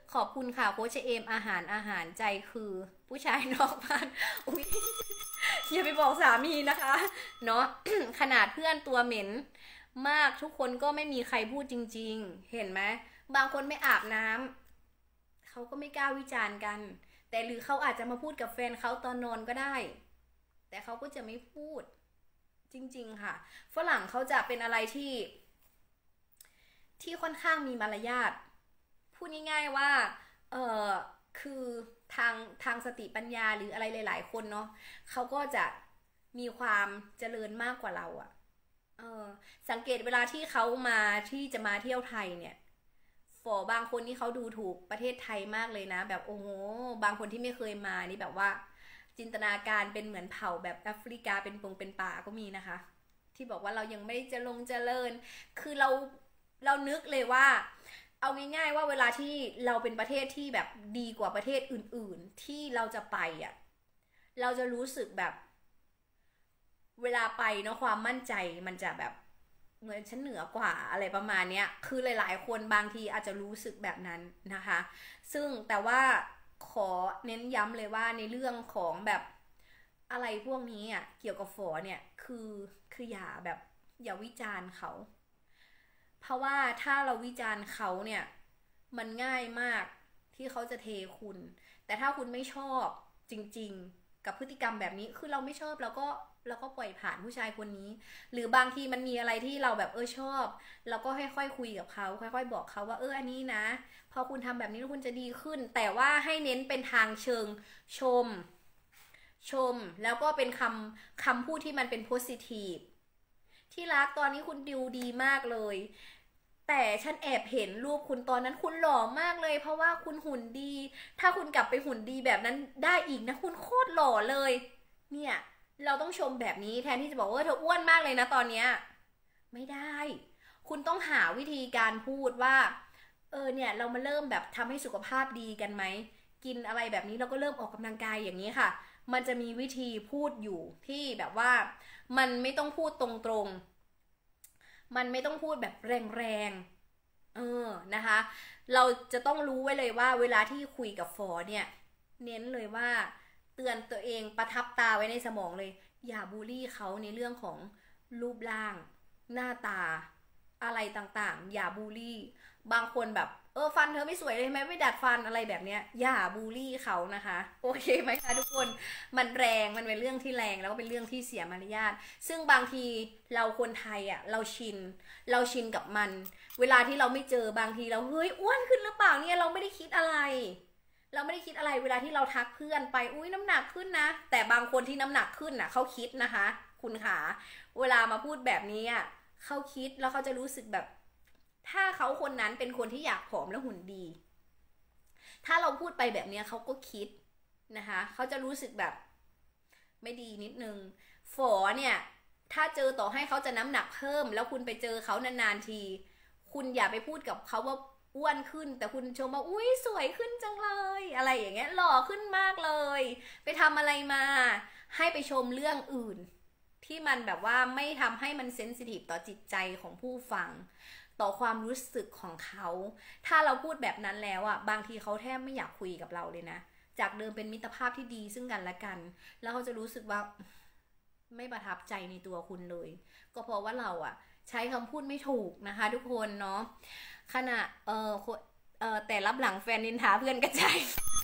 ขอบคุณค่ะโค้ชเอมอาหารอาหารใจคือผู้ชายนอกบ้านอุ้ยอย่าไปบอกสามีนะคะเนาะ ขนาดเพื่อนตัวเหม็นมากทุกคนก็ไม่มีใครพูดจริงๆเห็นไหมบางคนไม่อาบน้ำเขาก็ไม่กล้าวิจารณ์กันแต่หรือเขาอาจจะมาพูดกับแฟนเขาตอนนอนก็ได้แต่เขาก็จะไม่พูดจริงๆค่ะฝรั่งเขาจะเป็นอะไรที่ที่ค่อนข้างมีมารยาทพูดง่ายๆว่าเออคือทางทางสติปัญญาหรืออะไรหลายๆคนเนาะเขาก็จะมีความเจริญมากกว่าเราอะเออสังเกตเวลาที่เขามาที่จะมาเที่ยวไทยเนี่ยฝอบางคนนี่เขาดูถูกประเทศไทยมากเลยนะแบบโอ้โหบางคนที่ไม่เคยมานี่แบบว่าจินตนาการเป็นเหมือนเผ่าแบบแอฟริกาเป็นปงเป็นป่าก็มีนะคะที่บอกว่าเรายังไม่จะลงเจริญคือเราเรานึกเลยว่าเอาง่ายๆว่าเวลาที่เราเป็นประเทศที่แบบดีกว่าประเทศอื่นๆที่เราจะไปอ่ะเราจะรู้สึกแบบเวลาไปเนาะความมั่นใจมันจะแบบเหมือนฉันเหนือกว่าอะไรประมาณเนี้ยคือหลายๆคนบางทีอาจจะรู้สึกแบบนั้นนะคะซึ่งแต่ว่าขอเน้นย้ำเลยว่าในเรื่องของแบบอะไรพวกนี้อ่ะเกี่ยวกับฝอเนี่ยคือคืออย่าแบบอย่าวิจารณ์เขาเพราะว่าถ้าเราวิจารณ์เขาเนี่ยมันง่ายมากที่เขาจะเทคุณแต่ถ้าคุณไม่ชอบจริงๆกับพฤติกรรมแบบนี้คือเราไม่ชอบเราก็เราก็ปล่อยผ่านผู้ชายคนนี้หรือบางทีมันมีอะไรที่เราแบบเออชอบเราก็ค่อยๆคุยกับเขาค่อยๆบอกเขาว่าเอออันนี้นะพอคุณทำแบบนี้แล้วคุณจะดีขึ้นแต่ว่าให้เน้นเป็นทางเชิงชมชมแล้วก็เป็นคำคำพูดที่มันเป็น positive ที่รักตอนนี้คุณดิวดีมากเลยแต่ฉันแอบเห็นรูปคุณตอนนั้นคุณหล่อมากเลยเพราะว่าคุณหุ่นดีถ้าคุณกลับไปหุ่นดีแบบนั้นได้อีกนะคุณโคตรหล่อเลยเนี่ยเราต้องชมแบบนี้แทนที่จะบอกว่าเธออ้วนมากเลยนะตอนเนี้ยไม่ได้คุณต้องหาวิธีการพูดว่าเออเนี่ยเรามาเริ่มแบบทำให้สุขภาพดีกันไหมกินอะไรแบบนี้เราก็เริ่มออกกำลังกายอย่างนี้ค่ะมันจะมีวิธีพูดอยู่ที่แบบว่ามันไม่ต้องพูดตรงๆมันไม่ต้องพูดแบบแรงๆเออนะคะเราจะต้องรู้ไว้เลยว่าเวลาที่คุยกับฟอเนี่ยเน้นเลยว่าเตือนตัวเองประทับตาไว้ในสมองเลยอย่าบูลลี่เขาในเรื่องของรูปร่างหน้าตาอะไรต่างๆอย่าบูลลี่บางคนแบบเออฟันเธอไม่สวยเลยทำไมไม่ดัดฟันอะไรแบบเนี้ยอย่าบูลลี่เขานะคะโอเคไหมคะทุกคนมันแรงมันเป็นเรื่องที่แรงแล้วก็เป็นเรื่องที่เสียมารยาทซึ่งบางทีเราคนไทยอ่ะเราชินเราชินกับมันเวลาที่เราไม่เจอบางทีเราเฮ้ยอ้วนขึ้นหรือเปล่าเนี่ยเราไม่ได้คิดอะไรเราไม่ได้คิดอะไรเวลาที่เราทักเพื่อนไปอุ้ยน้ำหนักขึ้นนะแต่บางคนที่น้ำหนักขึ้นน่ะเขาคิดนะคะคุณขาเวลามาพูดแบบนี้อ่ะเขาคิดแล้วเขาจะรู้สึกแบบถ้าเขาคนนั้นเป็นคนที่อยากผอมและหุ่นดีถ้าเราพูดไปแบบนี้เขาก็คิดนะคะเขาจะรู้สึกแบบไม่ดีนิดนึงฝอเนี่ยถ้าเจอต่อให้เขาจะน้ำหนักเพิ่มแล้วคุณไปเจอเขานานๆทีคุณอย่าไปพูดกับเขาว่าอ้วนขึ้นแต่คุณชมว่าอุ้ยสวยขึ้นจังเลยอะไรอย่างเงี้ยหล่อขึ้นมากเลยไปทำอะไรมาให้ไปชมเรื่องอื่นที่มันแบบว่าไม่ทำให้มันเซนซิทีฟต่อจิตใจของผู้ฟังต่อความรู้สึกของเขาถ้าเราพูดแบบนั้นแล้วอ่ะบางทีเขาแทบไม่อยากคุยกับเราเลยนะจากเดิมเป็นมิตรภาพที่ดีซึ่งกันและกันแล้วเขาจะรู้สึกว่าไม่ประทับใจในตัวคุณเลยก็เพราะว่าเราอ่ะใช้คำพูดไม่ถูกนะคะทุกคนเนาะขณะเออเออแต่รับหลังแฟนนินทาเพื่อนกระจาย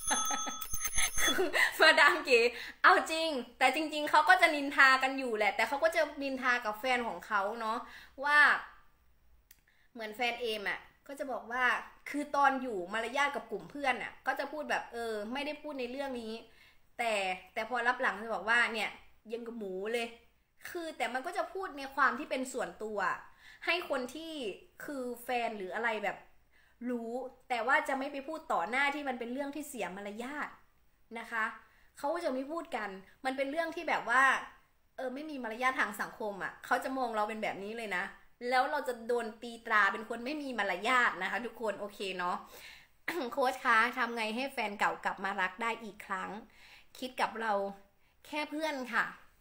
มาดามเก๋เอาจริงแต่จริงๆเขาก็จะนินทากันอยู่แหละแต่เขาก็จะนินทากับแฟนของเขาเนาะว่าเหมือนแฟนเอมอ่ะก็จะบอกว่าคือตอนอยู่มารยาทกับกลุ่มเพื่อนอ่ะก็จะพูดแบบเออไม่ได้พูดในเรื่องนี้แต่แต่พอรับหลังจะบอกว่าเนี่ยยังกับหมูเลยคือแต่มันก็จะพูดในความที่เป็นส่วนตัวให้คนที่คือแฟนหรืออะไรแบบรู้แต่ว่าจะไม่ไปพูดต่อหน้าที่มันเป็นเรื่องที่เสียมารยาทนะคะเขาจะไม่พูดกันมันเป็นเรื่องที่แบบว่าเออไม่มีมารยาททางสังคมอ่ะเขาจะมองเราเป็นแบบนี้เลยนะแล้วเราจะโดนตีตราเป็นคนไม่มีมารยาทนะคะทุกคนโอเคเนาะ โค้ชคะทำไงให้แฟนเก่ากลับมารักได้อีกครั้งคิดกับเราแค่เพื่อนค่ะ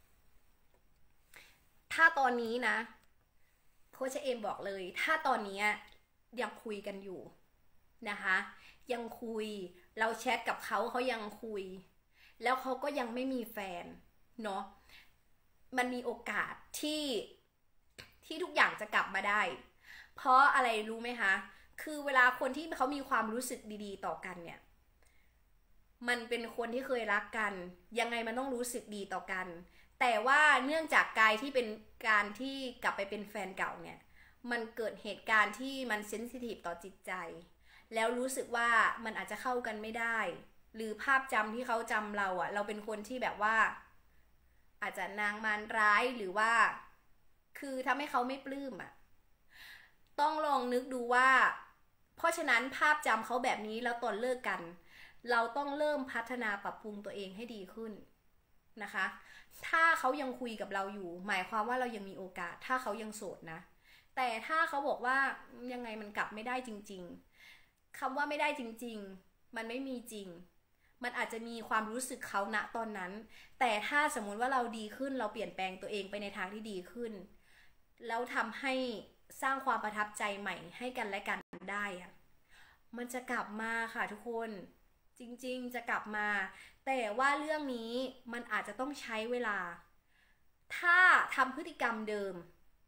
ถ้าตอนนี้นะโค้ชเอมบอกเลยถ้าตอนนี้ยังคุยกันอยู่นะคะยังคุยเราแชทกับเขาเขายังคุยแล้วเขาก็ยังไม่มีแฟนเนาะมันมีโอกาสที่ที่ทุกอย่างจะกลับมาได้เพราะอะไรรู้ไหมคะคือเวลาคนที่เขามีความรู้สึกดีๆต่อกันเนี่ยมันเป็นคนที่เคยรักกันยังไงมันต้องรู้สึกดีต่อกันแต่ว่าเนื่องจากกายที่เป็นการที่กลับไปเป็นแฟนเก่าเนี่ยมันเกิดเหตุการณ์ที่มันเซนซิทีฟต่อจิตใจแล้วรู้สึกว่ามันอาจจะเข้ากันไม่ได้หรือภาพจำที่เขาจำเราอะเราเป็นคนที่แบบว่าอาจจะนางมารร้ายหรือว่าคือทำให้เขาไม่ปลื้มอะต้องลองนึกดูว่าเพราะฉะนั้นภาพจำเขาแบบนี้แล้วตอนเลิกกันเราต้องเริ่มพัฒนาปรับปรุงตัวเองให้ดีขึ้นนะคะถ้าเขายังคุยกับเราอยู่หมายความว่าเรายังมีโอกาสถ้าเขายังโสดนะแต่ถ้าเขาบอกว่ายังไงมันกลับไม่ได้จริงๆคำว่าไม่ได้จริงๆมันไม่มีจริงมันอาจจะมีความรู้สึกเขาณตอนนั้นแต่ถ้าสมมุติว่าเราดีขึ้นเราเปลี่ยนแปลงตัวเองไปในทางที่ดีขึ้นแล้วทำให้สร้างความประทับใจใหม่ให้กันและกันได้อะมันจะกลับมาค่ะทุกคนจริงๆจะกลับมาแต่ว่าเรื่องนี้มันอาจจะต้องใช้เวลาถ้าทำพฤติกรรมเดิม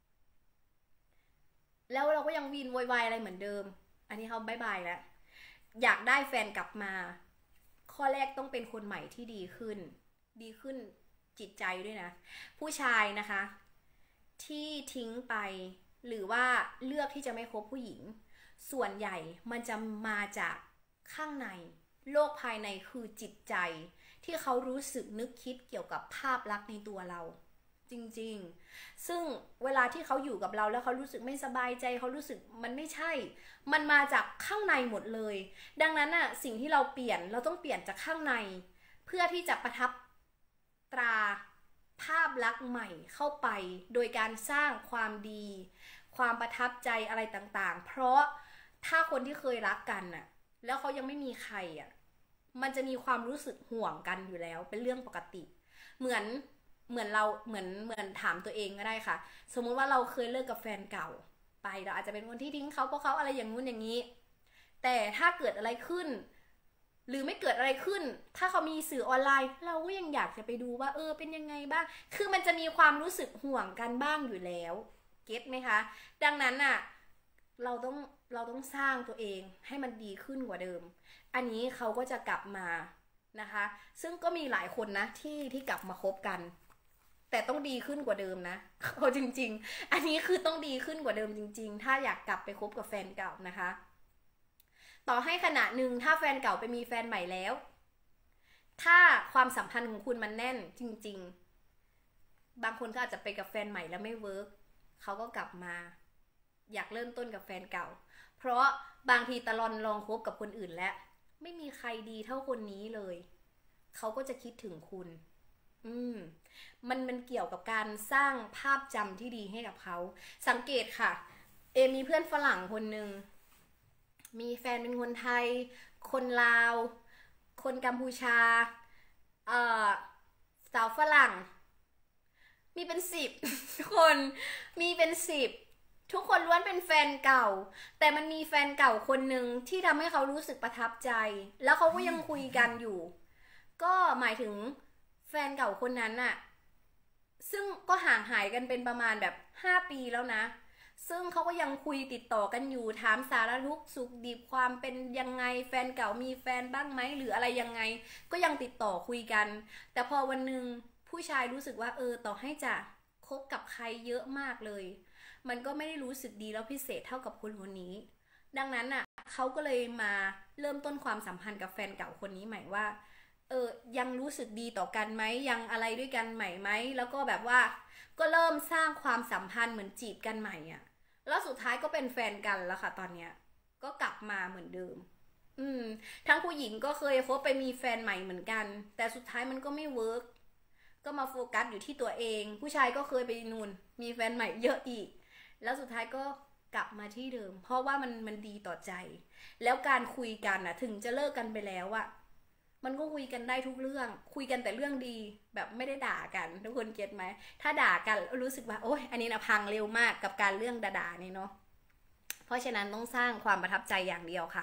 แล้วเราก็ยังวีนโวยวายอะไรเหมือนเดิมอันนี้เขาบายบายแล้วอยากได้แฟนกลับมาข้อแรกต้องเป็นคนใหม่ที่ดีขึ้นดีขึ้นจิตใจด้วยนะผู้ชายนะคะที่ทิ้งไปหรือว่าเลือกที่จะไม่คบผู้หญิงส่วนใหญ่มันจะมาจากข้างในโลกภายในคือจิตใจที่เขารู้สึกนึกคิดเกี่ยวกับภาพลักษณ์ในตัวเราจริงๆซึ่งเวลาที่เขาอยู่กับเราแล้วเขารู้สึกไม่สบายใจเขารู้สึกมันไม่ใช่มันมาจากข้างในหมดเลยดังนั้นน่ะสิ่งที่เราเปลี่ยนเราต้องเปลี่ยนจากข้างในเพื่อที่จะประทับตราภาพลักษณ์ใหม่เข้าไปโดยการสร้างความดีความประทับใจอะไรต่างๆเพราะถ้าคนที่เคยรักกันน่ะแล้วเขายังไม่มีใครอ่ะมันจะมีความรู้สึกห่วงกันอยู่แล้วเป็นเรื่องปกติเหมือนเหมือนเราเหมือนเหมือนถามตัวเองก็ได้ค่ะสมมุติว่าเราเคยเลิกกับแฟนเก่าไปเราอาจจะเป็นคนที่ทิ้งเขาเพราะเขาอะไรอย่างงู้นอย่างนี้แต่ถ้าเกิดอะไรขึ้นหรือไม่เกิดอะไรขึ้นถ้าเขามีสื่อออนไลน์เราก็ยังอยากจะไปดูว่าเออเป็นยังไงบ้างคือมันจะมีความรู้สึกห่วงกันบ้างอยู่แล้วเก็ตไหมคะดังนั้นอ่ะเราต้องเราต้องสร้างตัวเองให้มันดีขึ้นกว่าเดิมอันนี้เขาก็จะกลับมานะคะซึ่งก็มีหลายคนนะที่ที่กลับมาคบกันแต่ต้องดีขึ้นกว่าเดิมนะเอาจริงๆอันนี้คือต้องดีขึ้นกว่าเดิมจริงๆถ้าอยากกลับไปคบกับแฟนเก่านะคะต่อให้ขณะหนึ่งถ้าแฟนเก่าไปมีแฟนใหม่แล้วถ้าความสัมพันธ์ของคุณมันแน่นจริงๆบางคนก็อาจจะไปกับแฟนใหม่แล้วไม่เวิร์กเขาก็กลับมาอยากเริ่มต้นกับแฟนเก่าเพราะบางทีตะลอนลองคบกับคนอื่นแล้วไม่มีใครดีเท่าคนนี้เลยเขาก็จะคิดถึงคุณอืมมันมันเกี่ยวกับการสร้างภาพจำที่ดีให้กับเขาสังเกตค่ะเอมีเพื่อนฝรั่งคนหนึ่งมีแฟนเป็นคนไทยคนลาวคนกัมพูชาเอ่อสาวฝรั่งมีเป็นสิบคนมีเป็นสิบทุกคนล้วนเป็นแฟนเก่าแต่มันมีแฟนเก่าคนหนึ่งที่ทำให้เขารู้สึกประทับใจแล้วเขาก็ยังคุยกันอยู่ก็หมายถึงแฟนเก่าคนนั้นน่ะซึ่งก็ห่างหายกันเป็นประมาณแบบห้าปีแล้วนะซึ่งเขาก็ยังคุยติดต่อกันอยู่ถามสารทุกข์สุขดิบความเป็นยังไงแฟนเก่ามีแฟนบ้างไหมหรืออะไรยังไงก็ยังติดต่อคุยกันแต่พอวันหนึ่งผู้ชายรู้สึกว่าเออต่อให้จะคบกับใครเยอะมากเลยมันก็ไม่ได้รู้สึกดีแล้วพิเศษเท่ากับคนคนนี้ดังนั้นอ่ะเขาก็เลยมาเริ่มต้นความสัมพันธ์กับแฟนเก่าคนนี้ใหม่ว่าเออยังรู้สึกดีต่อกันไหมยังอะไรด้วยกันใหม่ไหมแล้วก็แบบว่าก็เริ่มสร้างความสัมพันธ์เหมือนจีบกันใหม่อ่ะแล้วสุดท้ายก็เป็นแฟนกันแล้วค่ะตอนเนี้ยก็กลับมาเหมือนเดิมอืมทั้งผู้หญิงก็เคยคบไปมีแฟนใหม่เหมือนกันแต่สุดท้ายมันก็ไม่เวิร์กก็มาโฟกัสอยู่ที่ตัวเองผู้ชายก็เคยไปนู่นมีแฟนใหม่เยอะอีกแล้วสุดท้ายก็กลับมาที่เดิมเพราะว่ามันมันดีต่อใจแล้วการคุยกันน่ะถึงจะเลิกกันไปแล้วอะมันก็คุยกันได้ทุกเรื่องคุยกันแต่เรื่องดีแบบไม่ได้ด่ากันทุกคนเก็ตไหมถ้าด่ากันรู้สึกว่าโอ๊ยอันนี้นะพังเร็วมากกับการเรื่องด่าๆนี่เนาะเพราะฉะนั้นต้องสร้างความประทับใจอย่างเดียวค่ะ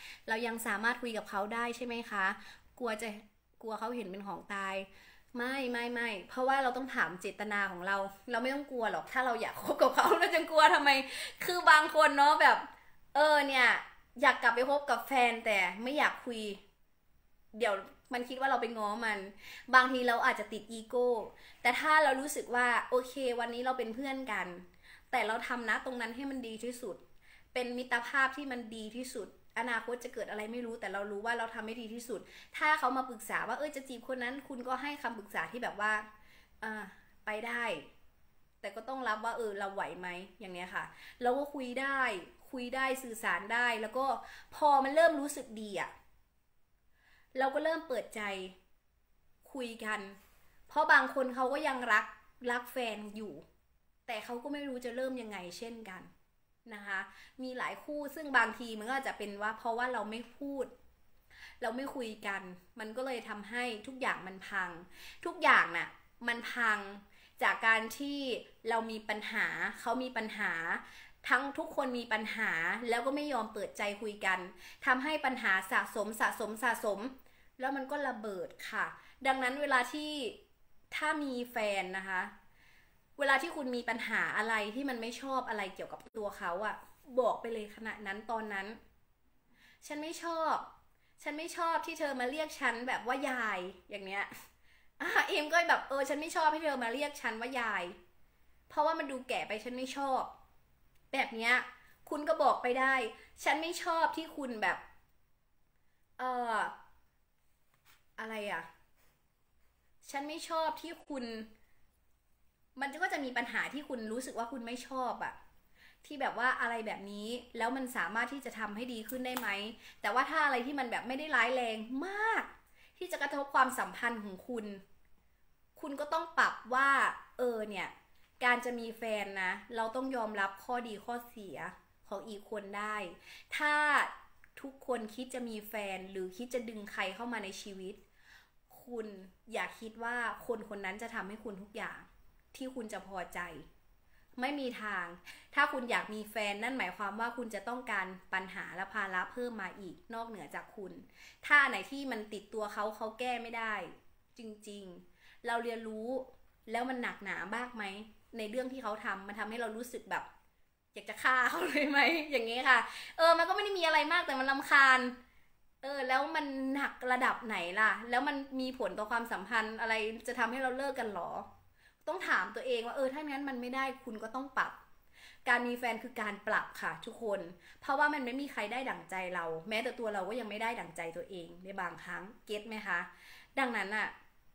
เรายังสามารถคุยกับเขาได้ใช่ไหมคะกลัวจะกลัวเขาเห็นเป็นของตายไม่ไม่ไม่เพราะว่าเราต้องถามเจตนาของเราเราไม่ต้องกลัวหรอกถ้าเราอยากคบกับเขาเราจะกลัวทำไมคือบางคนเนาะแบบเออเนี่ยอยากกลับไปคบกับแฟนแต่ไม่อยากคุยเดี๋ยวมันคิดว่าเราไปง้อมันบางทีเราอาจจะติดอีโก้แต่ถ้าเรารู้สึกว่าโอเควันนี้เราเป็นเพื่อนกันแต่เราทำนะตรงนั้นให้มันดีที่สุดเป็นมิตรภาพที่มันดีที่สุดอนาคตจะเกิดอะไรไม่รู้แต่เรารู้ว่าเราทำให้ดีที่สุดถ้าเขามาปรึกษาว่าเออจะจีบคนนั้นคุณก็ให้คำปรึกษาที่แบบว่าอ่าไปได้แต่ก็ต้องรับว่าเออเราไหวไหมอย่างเนี้ยค่ะเราก็คุยได้คุยได้สื่อสารได้แล้วก็พอมันเริ่มรู้สึกดีอะเราก็เริ่มเปิดใจคุยกันเพราะบางคนเขาก็ยังรักรักแฟนอยู่แต่เขาก็ไม่รู้จะเริ่มยังไงเช่นกันนะคะมีหลายคู่ซึ่งบางทีมันก็จะเป็นว่าเพราะว่าเราไม่พูดเราไม่คุยกันมันก็เลยทำให้ทุกอย่างมันพังทุกอย่างน่ะมันพังจากการที่เรามีปัญหาเขามีปัญหาทั้งทุกคนมีปัญหาแล้วก็ไม่ยอมเปิดใจคุยกันทำให้ปัญหาสะสมสะสมสะสมแล้วมันก็ระเบิดค่ะดังนั้นเวลาที่ถ้ามีแฟนนะคะเวลาที่คุณมีปัญหาอะไรที่มันไม่ชอบอะไรเกี่ยวกับตัวเขาอะบอกไปเลยขณะนั้นตอนนั้นฉันไม่ชอบฉันไม่ชอบที่เธอมาเรียกฉันแบบว่ายายอย่างเนี้ยอ่ะเอ็มก็แบบเออฉันไม่ชอบให้เธอมาเรียกฉันว่ายายเพราะว่ามันดูแก่ไปฉันไม่ชอบแบบเนี้ยคุณก็บอกไปได้ฉันไม่ชอบที่คุณแบบเอออะไรอะฉันไม่ชอบที่คุณมันก็จะมีปัญหาที่คุณรู้สึกว่าคุณไม่ชอบอะที่แบบว่าอะไรแบบนี้แล้วมันสามารถที่จะทำให้ดีขึ้นได้ไหมแต่ว่าถ้าอะไรที่มันแบบไม่ได้ร้ายแรงมากที่จะกระทบความสัมพันธ์ของคุณคุณก็ต้องปรับว่าเออเนี่ยการจะมีแฟนนะเราต้องยอมรับข้อดีข้อเสียของอีกคนได้ถ้าทุกคนคิดจะมีแฟนหรือคิดจะดึงใครเข้ามาในชีวิตคุณอย่าคิดว่าคนคนนั้นจะทำให้คุณทุกอย่างที่คุณจะพอใจไม่มีทางถ้าคุณอยากมีแฟนนั่นหมายความว่าคุณจะต้องการปัญหาและภาระเพิ่มมาอีกนอกเหนือจากคุณถ้าไหนที่มันติดตัวเขาเขาแก้ไม่ได้จริงๆเราเรียนรู้แล้วมันหนักหนามากไหมในเรื่องที่เขาทำมันทำให้เรารู้สึกแบบอยากจะฆ่าเขาเลยไหมอย่างนี้ค่ะเออมันก็ไม่ได้มีอะไรมากแต่มันรำคาญเออแล้วมันหนักระดับไหนล่ะแล้วมันมีผลต่อความสัมพันธ์อะไรจะทำให้เราเลิกกันหรอต้องถามตัวเองว่าเออถ้างั้นมันไม่ได้คุณก็ต้องปรับการมีแฟนคือการปรับค่ะทุกคนเพราะว่ามันไม่มีใครได้ดั่งใจเราแม้แต่ตัวเราก็ยังไม่ได้ดั่งใจตัวเองในบางครั้งเก็ตไหมคะดังนั้นอะ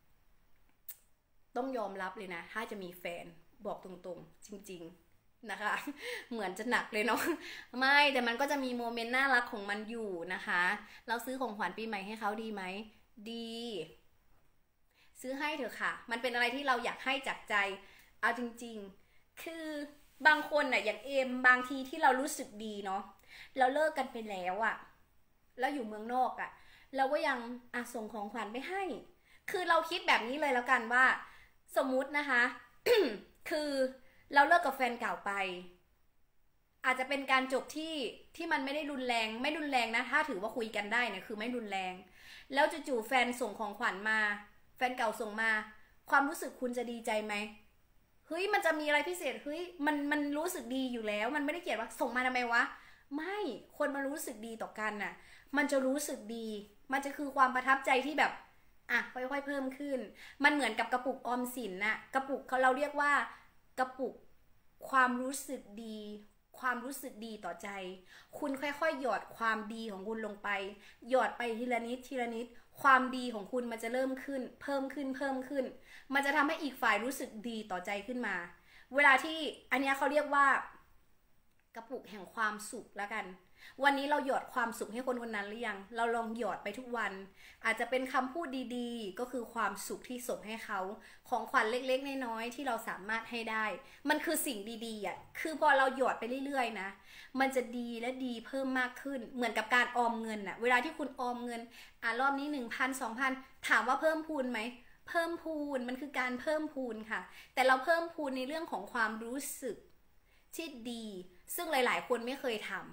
ต้องยอมรับเลยนะถ้าจะมีแฟนบอกตรงๆจริงๆนะคะเหมือนจะหนักเลยเนาะไม่แต่มันก็จะมีโมเมนต์น่ารักของมันอยู่นะคะเราซื้อของขวัญปีใหม่ให้เขาดีไหมดีซื้อให้เถอะค่ะมันเป็นอะไรที่เราอยากให้จากใจเอาจริงๆคือบางคนน่ะอย่างเอมบางทีที่เรารู้สึกดีเนาะเราเลิกกันไปแล้วอะแล้วอยู่เมืองนอกอะเราก็ยังอ่ะส่งของขวัญไปให้คือเราคิดแบบนี้เลยแล้วกันว่าสมมุตินะคะ คือเราเลิกกับแฟนเก่าไปอาจจะเป็นการจบที่ที่มันไม่ได้รุนแรงไม่รุนแรงนะถ้าถือว่าคุยกันได้เนี่ยคือไม่รุนแรงแล้วจู่ๆแฟนส่งของขวัญมาแฟนเก่าส่งมาความรู้สึกคุณจะดีใจไหมเฮ้ยมันจะมีอะไรพิเศษเฮ้ยมันมันรู้สึกดีอยู่แล้วมันไม่ได้เกี่ยวว่าส่งมาทำไมวะไม่คนมันรู้สึกดีต่อกันน่ะมันจะรู้สึกดีมันจะคือความประทับใจที่แบบอ่ะค่อยๆเพิ่มขึ้นมันเหมือนกับกระปุกออมสินน่ะกระปุกเขาเราเรียกว่ากระปุกความรู้สึกดีความรู้สึกดีต่อใจคุณค่อยๆหยอดความดีของคุณลงไปหยอดไปทีละนิดทีละนิดความดีของคุณมันจะเริ่มขึ้นเพิ่มขึ้นเพิ่มขึ้นมันจะทำให้อีกฝ่ายรู้สึกดีต่อใจขึ้นมาเวลาที่อันนี้เขาเรียกว่ากระปุกแห่งความสุขแล้วกันวันนี้เราหยอดความสุขให้คนคนนั้นหรือยังเราลองหยอดไปทุกวันอาจจะเป็นคำพูดดีๆก็คือความสุขที่ส่งให้เขาของขวัญเล็กๆน้อยๆที่เราสามารถให้ได้มันคือสิ่งดีๆอ่ะคือพอเราหยอดไปเรื่อยๆนะมันจะดีและดีเพิ่มมากขึ้นเหมือนกับการออมเงินอ่ะเวลาที่คุณออมเงินอ่ะรอบนี้หนึ่งพันสองพันถามว่าเพิ่มพูนไหมเพิ่มพูนมันคือการเพิ่มพูนค่ะแต่เราเพิ่มพูนในเรื่องของความรู้สึกที่ดีซึ่งหลายๆคนไม่เคยท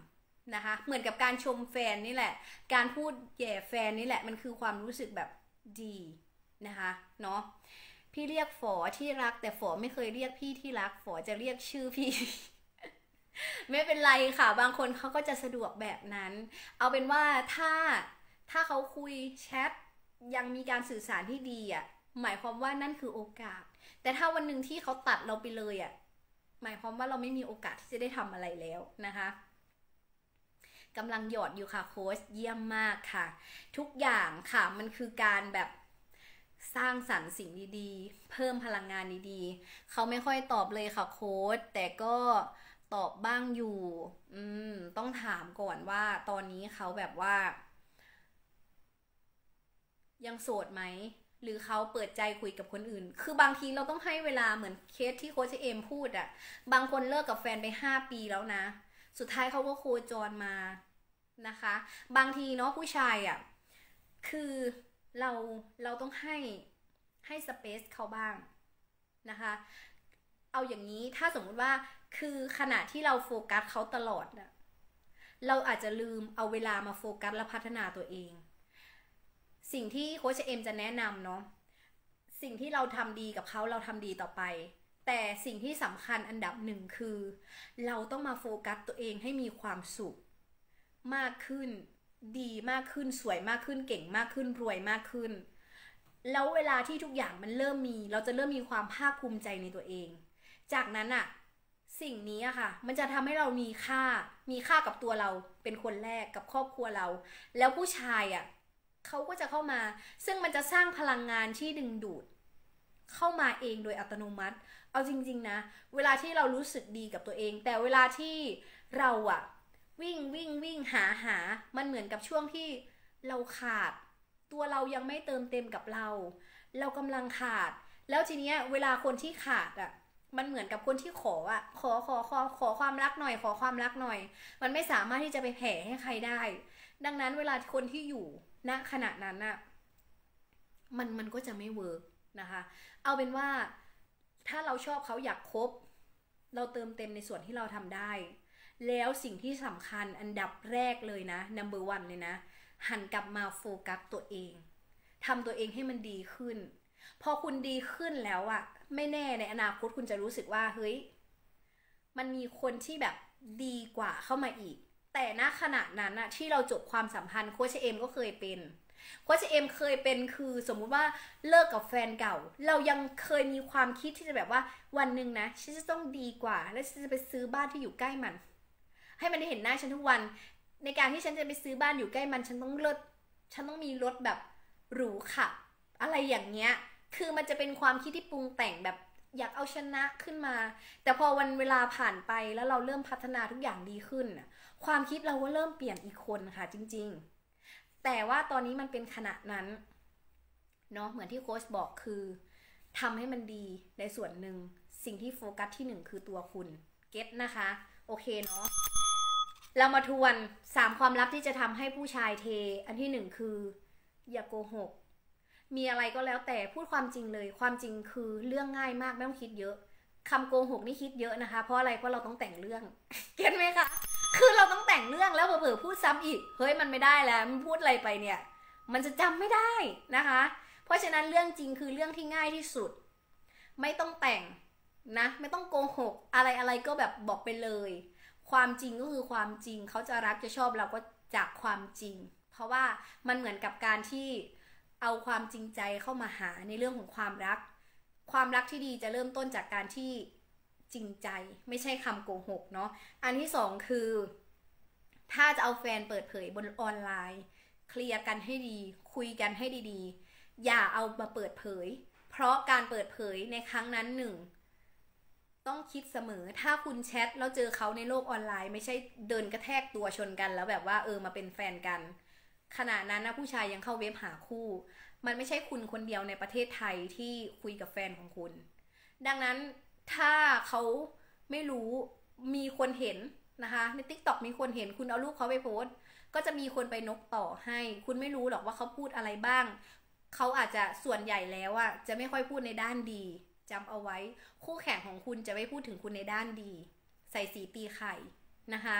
นะคะเหมือนกับการชมแฟนนี่แหละการพูดแย่แฟนนี่แหละมันคือความรู้สึกแบบดีนะคะเนาะพี่เรียกฝอที่รักแต่ฝอไม่เคยเรียกพี่ที่รักฝอจะเรียกชื่อพี่ ไม่เป็นไรค่ะบางคนเขาก็จะสะดวกแบบนั้นเอาเป็นว่าถ้าถ้าเขาคุยแชทยังมีการสื่อสารที่ดีอ่ะหมายความว่านั่นคือโอกาสแต่ถ้าวันหนึ่งที่เขาตัดเราไปเลยอ่ะหมายความว่าเราไม่มีโอกาสที่จะได้ทำอะไรแล้วนะคะกำลังหยอดอยู่ค่ะโค้ชเยี่ยมมากค่ะทุกอย่างค่ะมันคือการแบบสร้างสรรค์สิ่งดีๆเพิ่มพลังงานดีๆเขาไม่ค่อยตอบเลยค่ะโค้ชแต่ก็ตอบบ้างอยู่อืมต้องถามก่อนว่าตอนนี้เขาแบบว่ายังโสดไหมหรือเขาเปิดใจคุยกับคนอื่นคือบางทีเราต้องให้เวลาเหมือนเคสที่โค้ชเอมพูดอะบางคนเลิกกับแฟนไปห้าปีแล้วนะสุดท้ายเขาก็โคจรมานะคะบางทีเนาะผู้ชายอะคือเราเราต้องให้ให้สเปซเขาบ้างนะคะเอาอย่างนี้ถ้าสมมุติว่าคือขณะที่เราโฟกัสเขาตลอดนะเราอาจจะลืมเอาเวลามาโฟกัสและพัฒนาตัวเองสิ่งที่โค้ชเอ็มจะแนะนำเนาะสิ่งที่เราทำดีกับเขาเราทำดีต่อไปแต่สิ่งที่สำคัญอันดับหนึ่งคือเราต้องมาโฟกัสตัวเองให้มีความสุขมากขึ้นดีมากขึ้นสวยมากขึ้นเก่งมากขึ้นรวยมากขึ้นแล้วเวลาที่ทุกอย่างมันเริ่มมีเราจะเริ่มมีความภาคภูมิใจในตัวเองจากนั้นอะสิ่งนี้อะค่ะมันจะทำให้เรามีค่ามีค่ากับตัวเราเป็นคนแรกกับครอบครัวเราแล้วผู้ชายอะเขาก็จะเข้ามาซึ่งมันจะสร้างพลังงานที่ดึงดูดเข้ามาเองโดยอัตโนมัติเอาจริงๆนะเวลาที่เรารู้สึกดีกับตัวเองแต่เวลาที่เราอะวิ่งวิ่งวิ่งหาหามันเหมือนกับช่วงที่เราขาดตัวเรายังไม่เติมเต็มกับเราเรากำลังขาดแล้วทีเนี้ยเวลาคนที่ขาดอะมันเหมือนกับคนที่ขออะขอขอขอขอความรักหน่อยขอความรักหน่อยมันไม่สามารถที่จะไปแผ่ให้ใครได้ดังนั้นเวลาคนที่อยู่ณขณะนั้นอะมันมันก็จะไม่เวิร์กนะคะเอาเป็นว่าถ้าเราชอบเขาอยากคบเราเติมเต็มในส่วนที่เราทำได้แล้วสิ่งที่สำคัญอันดับแรกเลยนะ number one เลยนะหันกลับมาโฟกัสตัวเองทำตัวเองให้มันดีขึ้นพอคุณดีขึ้นแล้วอะไม่แน่ในอนาคตคุณจะรู้สึกว่าเฮ้ยมันมีคนที่แบบดีกว่าเข้ามาอีกแต่ณขณะนั้นอะที่เราจบความสัมพันธ์โค้ชเอมก็เคยเป็นโค้ชเอมเคยเป็นคือสมมุติว่าเลิกกับแฟนเก่าเรายังเคยมีความคิดที่จะแบบว่าวันหนึ่งนะฉันจะต้องดีกว่าแล้วฉันจะไปซื้อบ้านที่อยู่ใกล้มันให้มันได้เห็นหน้าฉันทุกวันในการที่ฉันจะไปซื้อบ้านอยู่ใกล้มันฉันต้องเลิศฉันต้องมีรถแบบหรูค่ะอะไรอย่างเงี้ยคือมันจะเป็นความคิดที่ปรุงแต่งแบบอยากเอาชนะขึ้นมาแต่พอวันเวลาผ่านไปแล้วเราเริ่มพัฒนาทุกอย่างดีขึ้นความคิดเราก็เริ่มเปลี่ยนอีกคนค่ะจริงๆแต่ว่าตอนนี้มันเป็นขณะนั้นเนาะเหมือนที่โค้ชบอกคือทำให้มันดีในส่วนหนึ่งสิ่งที่โฟกัสที่หนึ่งคือตัวคุณเก็ตนะคะโอเคเนาะเรามาทวนสามความลับที่จะทำให้ผู้ชายเทอันที่หนึ่งคืออย่าโกหกมีอะไรก็แล้วแต่พูดความจริงเลยความจริงคือเรื่องง่ายมากไม่ต้องคิดเยอะคำโกหกนี่คิดเยอะนะคะเพราะอะไรเพราะเราต้องแต่งเรื่องเก็ตไหมคะคือเราต้องแต่งเรื่องแล้วเผลอๆพูดซ้ำอีกเฮ้ยมันไม่ได้แล้วมันพูดอะไรไปเนี่ยมันจะจำไม่ได้นะคะเพราะฉะนั้นเรื่องจริงคือเรื่องที่ง่ายที่สุดไม่ต้องแต่งนะไม่ต้องโกหกอะไรอะไรก็แบบบอกไปเลยความจริงก็คือความจริงเขาจะรักจะชอบเราก็จากความจริงเพราะว่ามันเหมือนกับการที่เอาความจริงใจเข้ามาหาในเรื่องของความรักความรักที่ดีจะเริ่มต้นจากการที่จริงใจไม่ใช่คำโกหกเนาะอันที่สองคือถ้าจะเอาแฟนเปิดเผยบนออนไลน์เคลียร์กันให้ดีคุยกันให้ดีๆอย่าเอามาเปิดเผยเพราะการเปิดเผยในครั้งนั้นหนึ่งต้องคิดเสมอถ้าคุณแชทแล้วเจอเขาในโลกออนไลน์ไม่ใช่เดินกระแทกตัวชนกันแล้วแบบว่าเออมาเป็นแฟนกันขณะนั้นนะผู้ชายยังเข้าเว็บหาคู่มันไม่ใช่คุณคนเดียวในประเทศไทยที่คุยกับแฟนของคุณดังนั้นถ้าเขาไม่รู้มีคนเห็นนะคะใน ติ๊กต็อก มีคนเห็นคุณเอารูปเขาไปโพสต์ก็จะมีคนไปนกต่อให้คุณไม่รู้หรอกว่าเขาพูดอะไรบ้างเขาอาจจะส่วนใหญ่แล้วอะจะไม่ค่อยพูดในด้านดีจำเอาไว้คู่แข่งของคุณจะไม่พูดถึงคุณในด้านดีใส่สีตีไข่นะคะ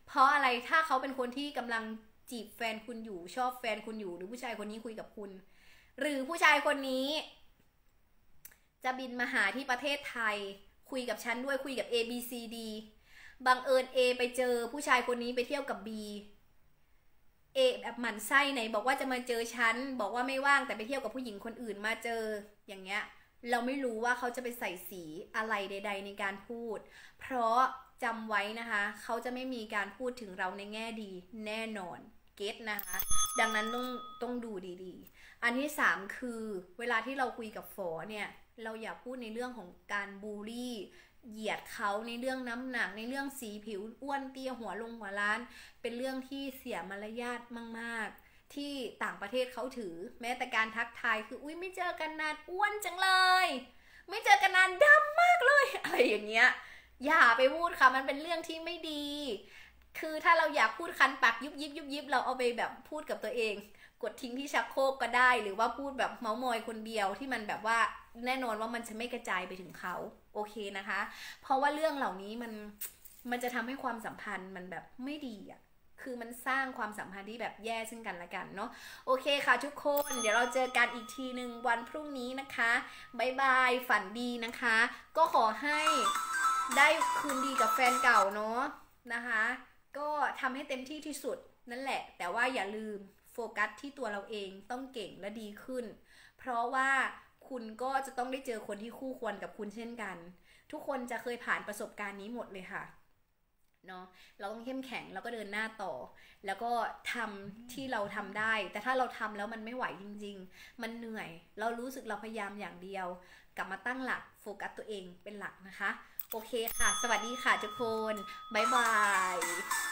เพราะอะไรถ้าเขาเป็นคนที่กำลังจีบแฟนคุณอยู่ชอบแฟนคุณอยู่หรือผู้ชายคนนี้คุยกับคุณ หรือผู้ชายคนนี้จะบินมาหาที่ประเทศไทยคุยกับฉันด้วยคุยกับ A B C D บังเอิญ A ไปเจอผู้ชายคนนี้ไปเที่ยวกับ B A แบบหมั่นไส้ไหนบอกว่าจะมาเจอฉันบอกว่าไม่ว่างแต่ไปเที่ยวกับผู้หญิงคนอื่นมาเจออย่างเงี้ยเราไม่รู้ว่าเขาจะไปใส่สีอะไรใดๆในการพูดเพราะจำไว้นะคะเขาจะไม่มีการพูดถึงเราในแง่ดีแน่นอนเก็ตนะคะดังนั้นต้องต้องดูดีๆอันที่สามคือเวลาที่เราคุยกับฝอเนี่ยเราอย่าพูดในเรื่องของการบูลลี่เหยียดเขาในเรื่องน้ำหนักในเรื่องสีผิวอ้วนเตี้ยหัวลงหัวล้านเป็นเรื่องที่เสียมารยาทมากๆที่ต่างประเทศเขาถือแม้แต่การทักทายคืออุ้ยไม่เจอกันนานอ้วนจังเลยไม่เจอกันนานดำมากเลยอะไรอย่างเงี้ยอย่าไปพูดค่ะมันเป็นเรื่องที่ไม่ดีคือถ้าเราอยากพูดคันปากยุบยิบยุบยิบเราเอาไปแบบพูดกับตัวเองกดทิ้งที่ชักโครกก็ได้หรือว่าพูดแบบเมามอยคนเดียวที่มันแบบว่าแน่นอนว่ามันจะไม่กระจายไปถึงเขาโอเคนะคะเพราะว่าเรื่องเหล่านี้มันมันจะทำให้ความสัมพันธ์มันแบบไม่ดีอ่ะคือมันสร้างความสัมพันธ์ที่แบบแย่ซึ่งกันและกันเนาะโอเคค่ะทุกคนเดี๋ยวเราเจอกันอีกทีหนึ่งวันพรุ่งนี้นะคะบ๊ายบายฝันดีนะคะก็ขอให้ได้คืนดีกับแฟนเก่าเนาะนะคะก็ทำให้เต็มที่ที่สุดนั่นแหละแต่ว่าอย่าลืมโฟกัสที่ตัวเราเองต้องเก่งและดีขึ้นเพราะว่าคุณก็จะต้องได้เจอคนที่คู่ควรกับคุณเช่นกันทุกคนจะเคยผ่านประสบการณ์นี้หมดเลยค่ะเนาะเราต้องเข้มแข็งแล้วก็เดินหน้าต่อแล้วก็ทำที่เราทำได้แต่ถ้าเราทำแล้วมันไม่ไหวจริงๆมันเหนื่อยเรารู้สึกเราพยายามอย่างเดียวกลับมาตั้งหลักโฟกัสตัวเองเป็นหลักนะคะโอเคค่ะสวัสดีค่ะทุกคนบ๊ายบาย